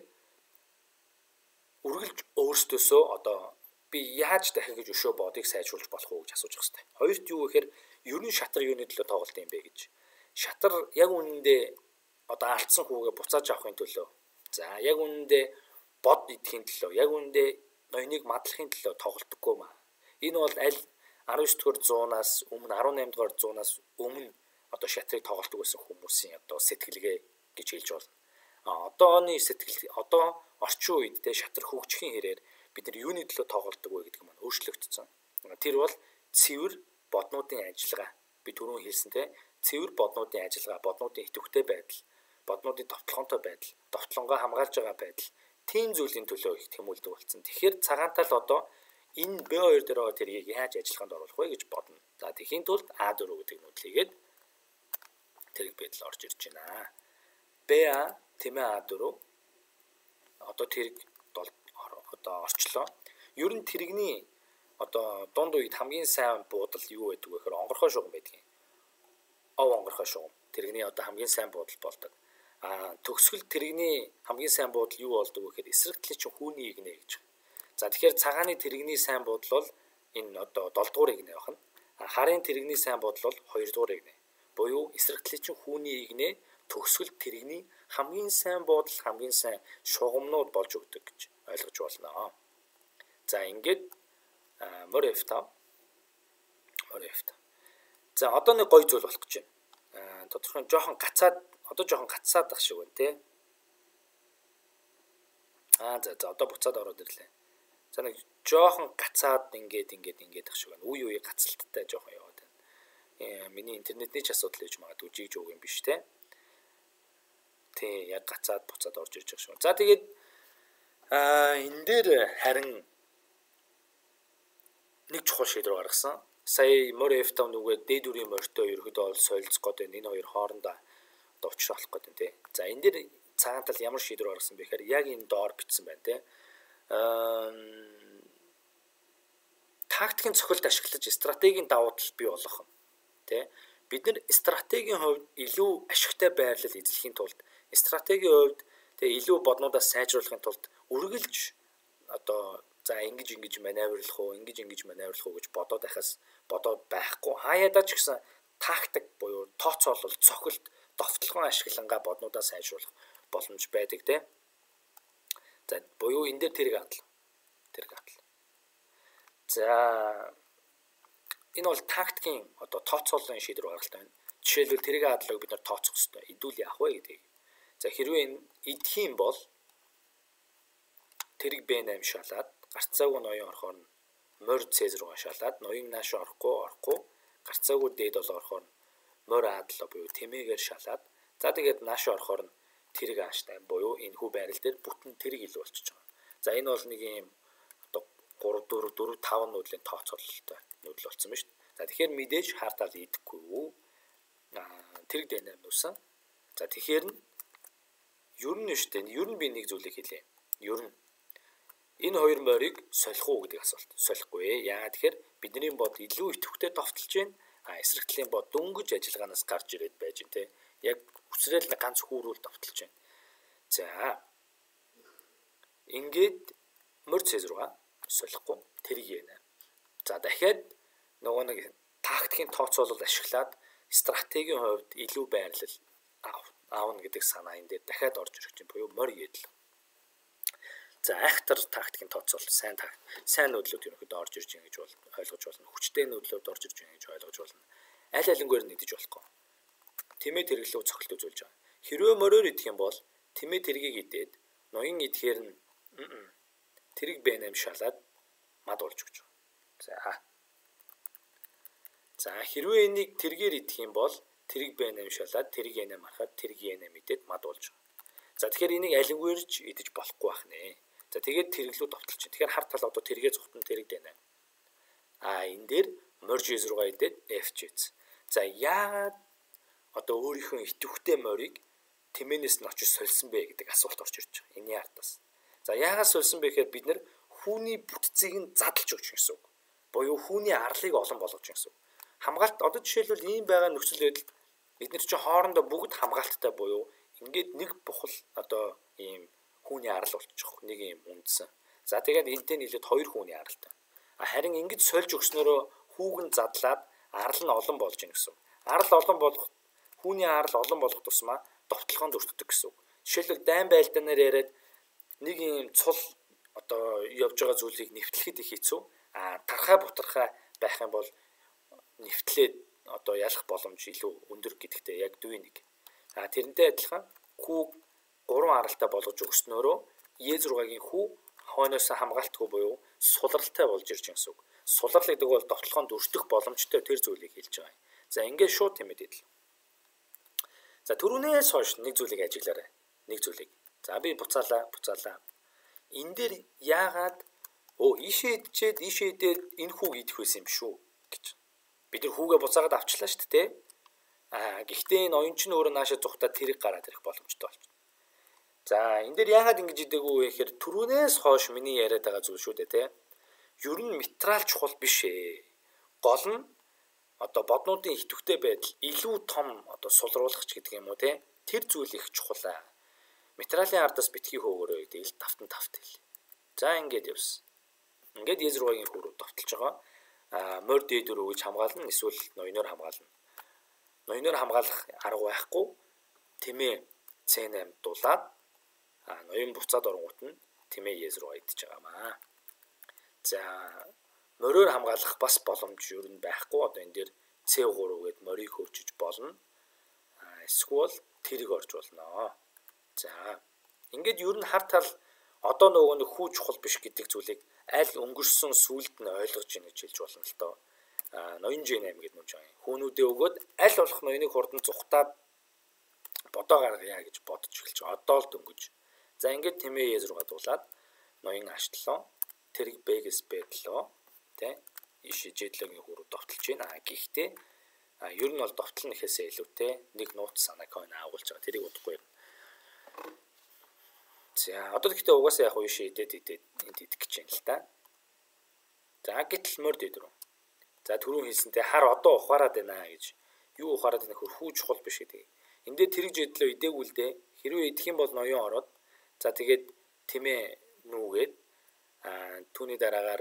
үргэлж өөртөөсөө одоо би яаж дахиж гэж өшөө бодыг сайжруулж болох уу гэж асууж байгаа хэрэгтэй. Хоёрт юу гэхээр ерөн шатар юуны төлөө тоглолт юм бэ гэж. Шатар яг үнэндээ одоо алдсан хүүгээ буцааж авахын төлөө. За яг үнэндээ бод идэхийн төлөө, яг үнэндээ ноёныг мадлахын төлөө тоглолтгүй маа. Энэ бол аль арван девь дугаар зуунаас өмнө арван найман дугаар зуунаас өмнө одоо шатрыг тоглолтгүй байсан хүмүүсийн одоо сэтгэлгээ гэж хэлж болно. А одооны сэтгэл одоо орчин үед те шатар хөгжихийн хэрээр бид нар юуны төлөө тоглолдог вэ гэдэг маань өөрчлөгдсөн. Тэр бол цэвэр боднуудын ажиллагаа. Би түрүүн хэлсэн те цэвэр боднуудын ажиллагаа, боднуудын идэвхтэй байдал, боднуудын довтлогоонтой байдал, довтлонгоо хамгаалж байгаа байдал тийм зүйлийн төлөө их тэмүүлдэг болсон. Тэгэхээр цагаантай л одоо энэ Б хоёр дээр байгаа тэрийг яаж ажиллагаанд оруулах вэ гэж бодно. За тэхийн тулд А дөрөв гэдэг нөтлийгээд тэрэг байдал орж ирж байна. Б А тэмээ А дөрөв одоо тэрэг одоо орчлоо. Ер нь тэрэгний одоо дунд үед хамгийн сайн буудал юу байдаг вэ гэхээр онгорхой шугам байдаг юм. Ов онгорхой шугам. Тэрэгний одоо хамгийн сайн буудал болдог. А төгсгөл тэрэгний хамгийн сайн буудал юу болдог вэ гэхээр эсрэг талын чинь хүүний игнэ гэж. За тэгэхээр цагааны тэрэгний сайн буудал бол энэ одоо долоо дугаар игнэ байна. А харын тэрэгний сайн буудал бол хоёр дугаар игнэ. Буюу эсрэг талын чинь хүүний игнэ төгсгөл тэрэгний хамгийн сайн буудал, хамгийн сайн шугамнууд болж өгдөг гэж ойлгож болно. За ингээд мөр F тав мөр F тав. За одоо нэг гоё зүйл болох гэж байна. Тодорхой жоохон гацаад одоо жоохон гацаад ах шиг байна тий. Аа за за одоо буцаад ороод ирлээ. За нэг жоохон гацаад ингээд ингээд ингээд ах шиг байна. Үе үе гацалттай жоохон яваад байна. Э миний интернетний ч асуудал гэж магадгүй ЖигЖуг юм биш тий. Тий яг гацаад буцаад орж ирж байгаа шүү. За тэгээд аа энэ дээр харин нэг чухал шийдвэр гаргасан. Сая мөр F тав нүгээ D дүрийн морьтой ерөөдөө бол солилцох гэдэг энэ хоёр хоорондоо довчрох гэдэг тий. За энэ дээр цагаантал ямар шийдвэр гаргасан бэ гэхээр яг энэ доор бичсэн байна тий. Аа тактикийн цохилт ашиглаж стратегийн давуу тал бий болгох нь тий. Бид нар стратегийн хувьд илүү ашигтай байрлал эзлэхийн тулд стратегийн хувьд тэгээ илүү боднуудаас сайжруулахын тулд үргэлж одоо за ингэж ингэж маневрлах уу, ингэж ингэж маневрлах уу гэж бодоод байхаас бодоод байхгүй. Хаяадаа ч гэсэн тактик буюу тооцоолол, цохилт, довтлогон ашиглангаа боднуудаа сайжруулах боломж байдаг тийм. За буюу энэ дээр тэрэг хадал. Тэрэг хадал. За энэ бол тактикийн одоо тооцооллын шийдвэр гаргалт байна. Жишээлбэл тэрэг хадлыг бид нар тооцох хэрэгтэй. Идүүл яах вэ гэдэг. За хэрвээ энэ идэх юм бол тэрэг Б восемь шалаад гарцаагүй ноён орохоор морь С руугаа шалаад ноён нааш орохгүй орохгүй гарцаагүй Д семь орохоор морь А долоо буюу тэмээгээр шалаад за тэгээд нааш орохоор тэрэг ааштай буюу энэ хүү байрал дээр бүтэн тэрэг илүү болчихж байгаа. За энэ бол нэг юм одоо гурав дөрөв дөрөв таван нүүдлийн тооцоололтой нүүдэл болсон ба шүү дээ. За тэгэхээр мэдээж хаартал идэхгүй юу? Аа тэрэг Д восемь нүсэн. За тэгэхээр нь ер нь шүү дээ. Ер нь би нэг зүйлийг хэлье. Ер нь энэ хоёр морийг солих уу гэдэг асуулт. Солихгүй ээ. Яагаад тэгэхээр бидний бод илүү идэвхтэй товтолж байна. А эсрэг талын бод дөнгөж ажиллагаанаас гарч ирээд байж байна те. Яг үсрээл ганц хүүрүүл товтолж байна. За ингээд морь С руугаа солихгүй тэрэг яана. За дахиад нөгөө нэг тактикийн тооцоолол ашиглаад стратегийн хувьд илүү байрлал аавна гэдэг санаа энэ дээр дахиад орж ирэх чинь буюу морь ядл. За айхтар тактикийн тооцоол сайн такт сайн нөдлүүд ерөнхийдөө орж ирж байгаа гэж бол ойлгож болно. Хүчтэй нөдлүүд орж ирж байгаа гэж ойлгож болно. Аль алингээр нь идэж болохгүй. Тэмээ тэрглүү цогцолт үзүүлж байгаа. Хэрвээ мороор идэх юм бол тэмээ тэргийг идээд ноён идэхээр нь тэрэг бэнэм шалаад мад болж өгч байгаа. За. За хэрвээ энийг тэргээр идэх юм бол тэрэг бэнэм шалаад тэрэг энэм харахад тэрэг энэм идээд мад болж байгаа. За тэгэхээр энийг алингээрч идэж болохгүй байх нэ. За тэгээд тэрглүү довтолч. Тэгэхээр хар тал одоо тэргээ зүгтэн тэрэг дэнэ. А энэ дээр морж руугаа идээд F чиз. За яагаад одоо өөрийнхөө итвэхтэй морийг тэмээнээс нь очиж сольсон бэ гэдэг асуулт орж ирж байгаа. Энийн ардаас. За яагаад сольсон бэ гэхээр бид нэр хүүний бүтцийг нь задлж өгч гэсэн үг. Буюу хүүний арлыг олон болгож гэсэн үг. Хамгаалт одоо жишээлбэл ийм байгаа нөхцөл байдал бид нар чинь хоорондоо бүгд хамгаалттай буюу ингээд нэг бухал одоо ийм хүүний арал болчих. Нэг ийм үндсэн. За тэгээд энтэй нийлээд хоёр хүүний аралтай. Харин ингэж сольж өгснөөрөө хүүг нь задлаад арал нь олон болж ийн гэсэн үг. Арал олон болох хүүний арал олон болох тусмаа довтлогоонд өртдөг гэсэн үг. Жишээлбэл дайн байлдаанаар яриад нэг ийм цул одоо явж байгаа зүйлийг нэвтлэхэд их хэцүү. А тархаа бутархаа байх юм бол нэвтлээд одоо ялах боломж илүү өндөр гэдэгтэй яг дүй нэг. А тэрнтэй адилхан хүүг гурван аралтай болгож өгснөөрөө Е зургагийн хүү хойноос хамгаалтгүй буюу сулралтай болж ирж байгаа гэсэн үг. Сулрал гэдэг бол довтлогоонд өртөх боломжтой тэр зүйлийг хэлж байгаа юм. За ингээд шууд тэмээд идэл. За түрүүнээс хойш нэг зүйлийг ажиглаарай. Нэг зүйлийг. За би буцаалаа, буцаалаа. Энэ дээр яагаад оо ийшээ идчихэд ийшээ идээд энэ хүүг идэх байсан юм шүү гэж. Бид нар хүүгээ буцаагаад авчлаа шүү дээ. Аа гэхдээ энэ оюун чинь өөрөө наашаа зүхтаа тэрэг гараад ирэх боломжтой болж. За энэ дээр яагаад ингэж идэггүй вэ гэхээр түрүүнээс хойш миний яриад байгаа зүйл шүү дээ, тэ. Ер нь материал чухал биш ээ. Гол нь одоо боднуудын итвэхтэй байдал илүү том одоо сулруулахч гэдэг юм уу, тэ. Тэр зүйл их чухал аа. Материалын ардаас битгий хөөгөрөө идэл тавтан тавт хэл. За ингэж явсан. Ингээд Е зургагийн хүү рүү довтолж байгаа. Аа морь дээд рүү гэж хамгаална, эсвэл ноёноор хамгаална. Ноёноор хамгаалах арга байхгүй. Тэмээ С восемь дулаад а ноён буцаад оронгууд нь тэмээ Е руу идэж байгаа маа. За мориор хамгаалах бас боломж юу н байхгүй. Одоо энэ дээр С три гээд морийг хөөчөж болно. А эсвэл тэрэг орж болно. За ингээд ер нь хар тал одоо нөгөө нэг хүү чухал биш гэдэг зүйлийг аль өнгөрсөн сүлд нь ойлгож ийн гэж хэлж болно л доо. А ноён Ж восемь гэдэг нүж байгаа. Хүүнүүдээ өгөөд аль болох ноёныг хурдан зүхтаад бодоо гаргая гэж бодож эхэлж байгаа. Одоо л дөнгөж. За ингээд тэмээ Е руугаа дуулаад ноён аштлоо тэрэг Б-гээс Б-лөө тэ иши жидлогийн хүү рүү довтолж байна. А гэхдээ а ер нь бол довтлон ихээсээ илүүтэй нэг нууц санаа койн агуулж байгаа. Тэрийг удахгүй юм. За одоо гэхдээ угаасаа яг иши идээд идээд энд идэх гэж байна л да. За гэтэл морд идрүү. За түрүүн хэлсэнтэй хар одоо ухаарад байна гэж. Юу ухаарад байна хөр хүү чухал биш гэдэг. Энд дээр тэрэг жидлөө идээгүй л дээ. Хэрвээ идэх юм бол ноён ороод за тэгээд тэмээ нүүгээд а түүний дараагаар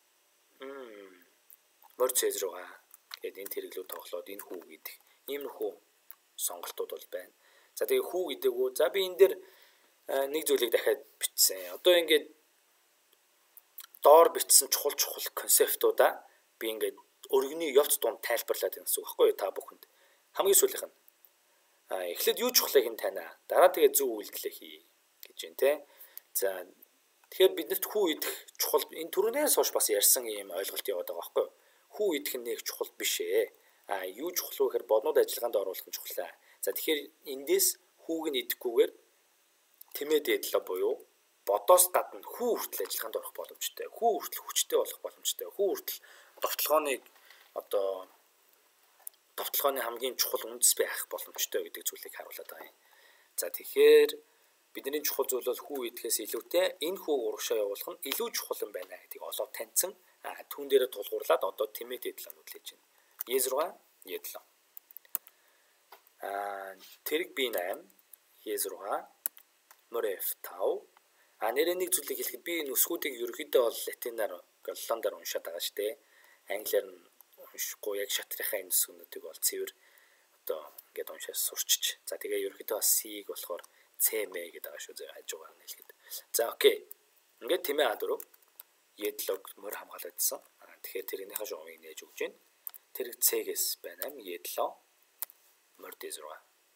морд С руугаа гэдэг энэ тэрэглүү тоглоод энэ хүүг идэх. Ийм нөхөө сонголтууд бол байна. За тэгээд хүүг идэгүү. За би энэ дээр нэг зүйлийг дахиад бичсэн. Одоо ингээд доор бичсэн чухал чухал концептуудаа би ингээд өргөний явц дунд тайлбарлаад байна гэсэн үг байхгүй юу та бүхэнд. Хамгийн сүүлийнх нь а эхлээд юу чухлыг нь танаа. Дараа тэгээд зөв үйлдэлээ хий гэж байна те. За тэгэхээр биднэрт хүү идэх чухал энэ түрүүнээс хойш бас ярьсан ийм ойлголт яваад байгаа байхгүй юу. Хүү идэх нь нэг чухал биш ээ. А юу чухал вэ гэхээр боднууд ажиллагаанд оруулах нь чухал. За тэгэхээр эндээс хүүг нь идэхгүйгээр тэмээ дээдлээ буюу бодоос гадна хүү хүртэл ажиллагаанд орох боломжтой. Хүү хүртэл хүчтэй болох боломжтой. Хүү хүртэл довтлогооныг одоо довтлогооны хамгийн чухал үндэс байх боломжтой гэдэг зүйлийг харуулдаг байгаа юм. За тэгэхээр бидний чухал зүйл бол хүү идэхээс илүүтэй энэ хүү урагшаа явуулах нь илүү чухал юм байна гэдгийг олоод таньсан. А түүн дээрээ тулгуурлаад одоо тэмээ дээдлээ нүдлээж байна. Е зурга, Е седем. А тэрэг Б восемь, Е зурга, морь Ф пять. А нэрээ нэг зүйлийг хэлэхэд би нүсгүүдийг ерөөхдөө бол латинаар, голландаар уншаад байгаа шүү дээ. Англиар нь уншихгүй яг шатрынхаа нүсгүүдийг бол цэвэр одоо ингээд уншаад сурчиж. За тэгээ ерөөхдөө бас C-г болохоор С М гэдэг байгаа шүү зэ хажуугаар нь хэлэхэд. За окей. Ингээд тэмээ А дөрөв Е7-г морь хамгаалагдсан. Тэгэхээр тэрнийхээ шугамыг нээж өгч байна. Тэрэг С-гээс байна ам Е7 морь Д зураг.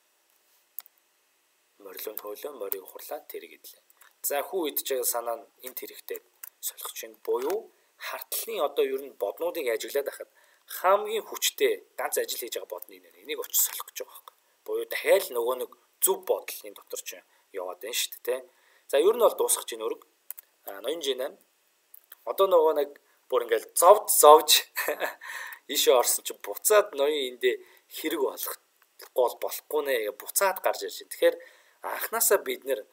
Морлон хөөлөө морийг хурлаад тэрэг идлээ. За хүү идж байгаа санаа нь энэ тэрэгтэй солих чинь буюу хартлын одоо ер нь боднуудыг ажиглаад байхад хамгийн хүчтэй ганц ажил хийж байгаа бодны нэр энийг очиж солих гэж байгаа байхгүй. Буюу дахиад нөгөө нэг зөв бодол энэ дотор чинь яваад байна шүү дээ, тэ. За ер нь бол дуусгах чинь өрг ноён жинэ. Одоо нөгөө нэг бүр ингээл зовж зовж ишээ орсон чинь буцаад ноён эндээ хэрэг болох гол болохгүй нэ буцаад гарч ирж байна. Тэгэхээр анханасаа бид нэр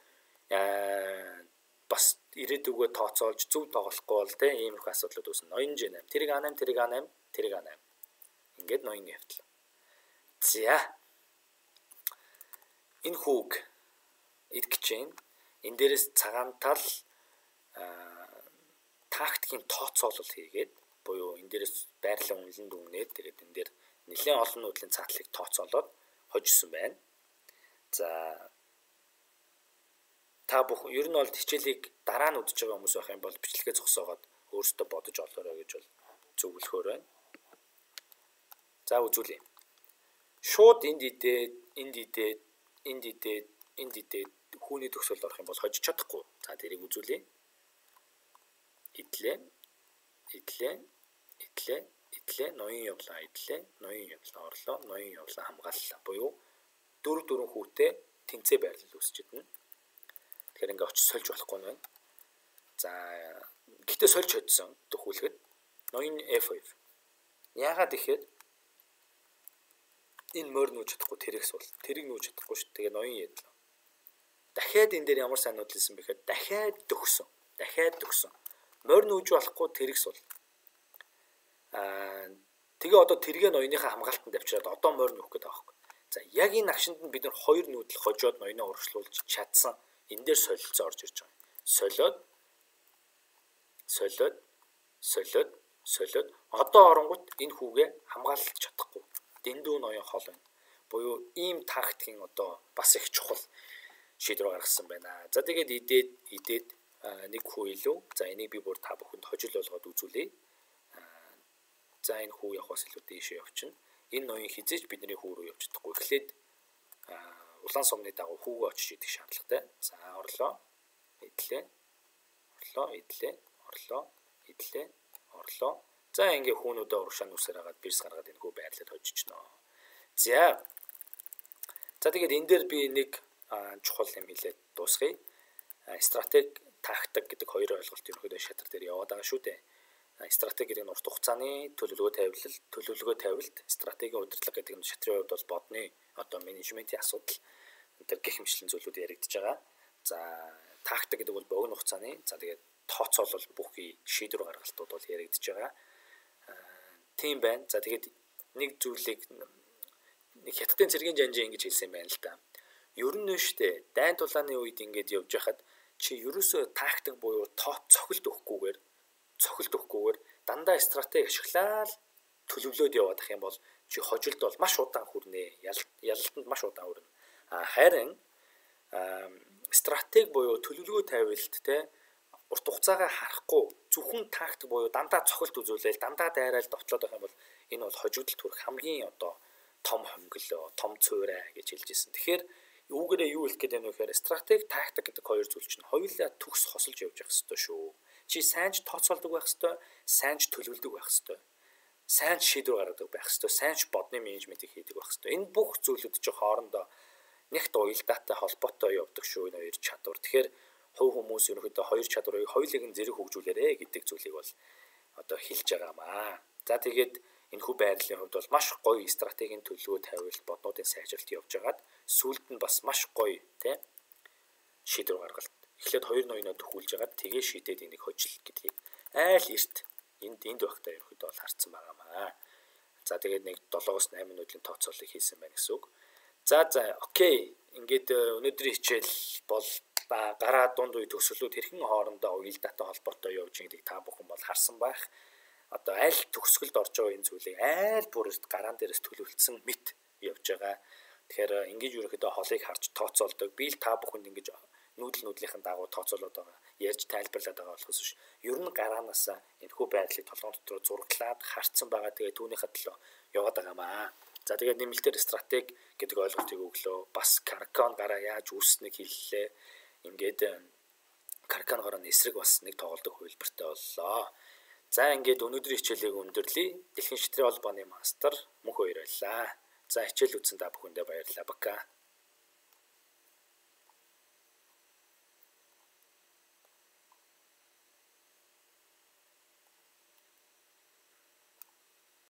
бас ирээдүгөө тооцоолж зөв тоглохгүй бол тэ иймэрхүү асуудлууд үүснэ. ноён жинэ. Тэрэг А восемь, тэрэг А восемь, тэрэг А восемь. Ингээд ноён явтлаа. За. Энэ хүүг идэх чинь энэ дээрээс цагаантал тактикийн тооцоолол хийгээд буюу энэ дээрээс байрлал үнэлэнд дүгнээд тэгээд энэ дээр нэлээд олон нүүдлийн цаатлыг тооцоолоод хожсон байна. За та бүхэн ер нь бол хичээлийг дараа нь үдэж байгаа хүмүүс байх юм бол бичлэгээ зогсоогоод өөрсдөө бодож олоорой гэж бол зөвлөхөөр байна. За үзүүлье. Шууд энд идээд, энд идээд, энд идээд, энд идээд хүүний төгсгөлд орох юм бол хожиж чадахгүй. За тэрийг үзүүлье. Идлээ, идлээ, идлээ, идлээ, ноён явлаа, идлээ, ноён явлаа, орлоо, ноён явлаа хамгааллаа. Буюу дөрв дөрвөн хүүтэй тэнцээ байрлал үүсчихэд нь. Тэгэхээр ингээ очиж сольж болохгүй нь байна. За гэхдээ сольж hodсон төхүүлэхэд ноён эф хоёр. Яагаад гэхээр энэ морь нүүж чадахгүй тэрэг суул. Тэрэг нүүж чадахгүй шүү. Тэгээ ноён ядлаа. Дахиад энэ дээр ямар сайн нуудлсан бэхээр дахиад төгсөн. Дахиад төгсөн. Морь нүүж болохгүй тэрэг суул. Аа тэгээ одоо тэргээ ноёныхаа хамгаалтанд авчираад одоо морь нүүх гэдэг аахгүй. За яг энэ агшинд нь бид нар хоёр нүүдэл хожоод ноёноо урагшлуулж чадсан. Энэ дээр солилцоо орж ирж байгаа. Солиод солиод солиод солиод одоо оронгууд энэ хүүгээ хамгаалж чадахгүй. Дэндүү ноён хол байна. Буюу ийм тактикийн одоо бас их чухал шийдвэр гаргасан байна. За тэгээд идээд идээд нэг хүү илүү. За энийг би бүр та бүхэнд хожил болгоод үзүүлье. За энэ хүү явахаас илүү дээшээ явчихна. Энэ ноён хизээч бидний хүү рүү явж чадахгүй. Эхлээд улаан сумны дагуу хүүгээ очиж идэх шаардлагатай. За орлоо. Идлээ. Орлоо, идлээ. Орлоо, идлээ. Орлоо. За ингээ хүүнүүдээ урагшаа нүсээр хагаад бирс гаргаад энэ хүү байрлаад хожичноо. За. За тэгээд энэ дээр би нэг чухал юм хэлээд дуусгая. Стратеги, тактик гэдэг хоёр ойлголт ерөнхийдөө шатар дээр яваад байгаа шүү дээ. Стратеги гэдэг нь урт хугацааны төлөвлөгөө тавилт, төлөвлөгөө тавилт, стратегийн удирдлага гэдэг нь шатрын хувьд бол бодны одоо менежментийн асуудал энэ гэх мэтлэн зүйлүүд яригдж байгаа. За тактик гэдэг бол богино хугацааны, за тэгээд тооцоолол бүхий шийдвэр гаргалтууд бол яригдж байгаа. Тийм байна. За тэгээд нэг зүйлийг нэг хятадын цэргийн жанжин ингэж хэлсэн юм байна л да. Ер нь нөштэй дайн тулааны үед ингэж явж хахад чи ерөөсөө тактик буюу тоо цохилт өгөхгүйгээр цохилт өгөхгүйгээр дандаа стратеги ашиглаад төлөвлөөд яваад ах юм бол чи хожилт бол маш удаан хүрнэ. Ялалтанд маш удаан хүрнэ. А харин стратеги буюу төлөвлөгөө тавилт те урт хугацаагаа харахгүй зөвхөн тактик буюу дандаа цохилт үзүүлээл дандаа дайраал довтлоод байх юм бол энэ бол хожигдолд хүрэх хамгийн одоо том хөнгөлөө, том цуурай гэж хэлж ирсэн. Тэгэхээр үүгээрээ юу хэлэх гээд байна вэ гэхээр стратеги, тактик гэдэг хоёр зүйл чинь хоёулаа төгс хосолж явж явах хэрэгтэй шүү. Чи сайн ч тооцоолдог байх хэрэгтэй, сайн ч төлөвлөдөг байх хэрэгтэй. Сайн ч шийдвэр гаргадаг байх хэрэгтэй, сайн ч бодны менежментийг хийдэг байх хэрэгтэй. Энэ бүх зүйлүүд чинь хоорондоо нягт уялдаатай холбоотой явдаг шүү энэ хоёр чадвар. Тэгэхээр хувь хүмүүс ерөнхийдөө хоёр чадварыг хоёулыг нь зэрэг хөгжүүлээрэ гэдэг зүйлийг бол одоо хэлж байгаамаа. За тэгээд энэ хүү байрлалын хувьд бол маш гоё стратегийн төлөвлөгөө тавилт, боднуудын сайжралт явж байгаад сүүлд нь бас маш гоё тий шийдвэр гаргалт. Эхлээд хоёр ноёноо төхүүлж байгаад тэгээ шийдээд энийг хожил гэдгийг айл эрт энд энд байхдаа ерөнхийдөө бол харцсан байгаамаа. За тэгээд нэг долоогоос найман минутын тооцоолыг хийсэн байна гэсэн үг. За за окей. Ингээд өнөөдрийн хичээл бол гараа дунд үе төгсгөлүүд хэрхэн хоорондоо уялдаатай холбоотой явж байгааг та бүхэн бол харсан байх. Одоо аль төгсгөлд орж байгаа энэ зүйлийг аль бүрээс гараан дээрээс төлөвлөсөн мэт явж байгаа. Тэгэхээр ингэж ерөнхийдөө холыг харж тооцоолдог. Би л та бүхэнд ингэж нүүдэл нүүдлийнхэн дагуу тооцоолоод байгаа. ярьж тайлбарлаад байгаа болохоос биш. Ер нь гараанаас энэхүү байдлыг толгойн дотор зураглаад харцсан байгаа. Тэгээд түүнийхээ төлөө яваад байгаа маа. За тэгээд нэмэлтээр стратеги гэдэг ойлголтыг өглөө. Бас Caro-Kann гараа яаж үүснэг хэллээ. Ингээд Caro-Kann гарааны эсрэг бас нэг тоглолтын хувилбартай боллоо. За ингээд өнөөдрийн хичээлийг өндөрлөе. Дэлхийн шатрын холбооны мастер Мөнхбаяр байлаа. За хичээл үзсэн та бүхэндээ баярлалаа. Бака.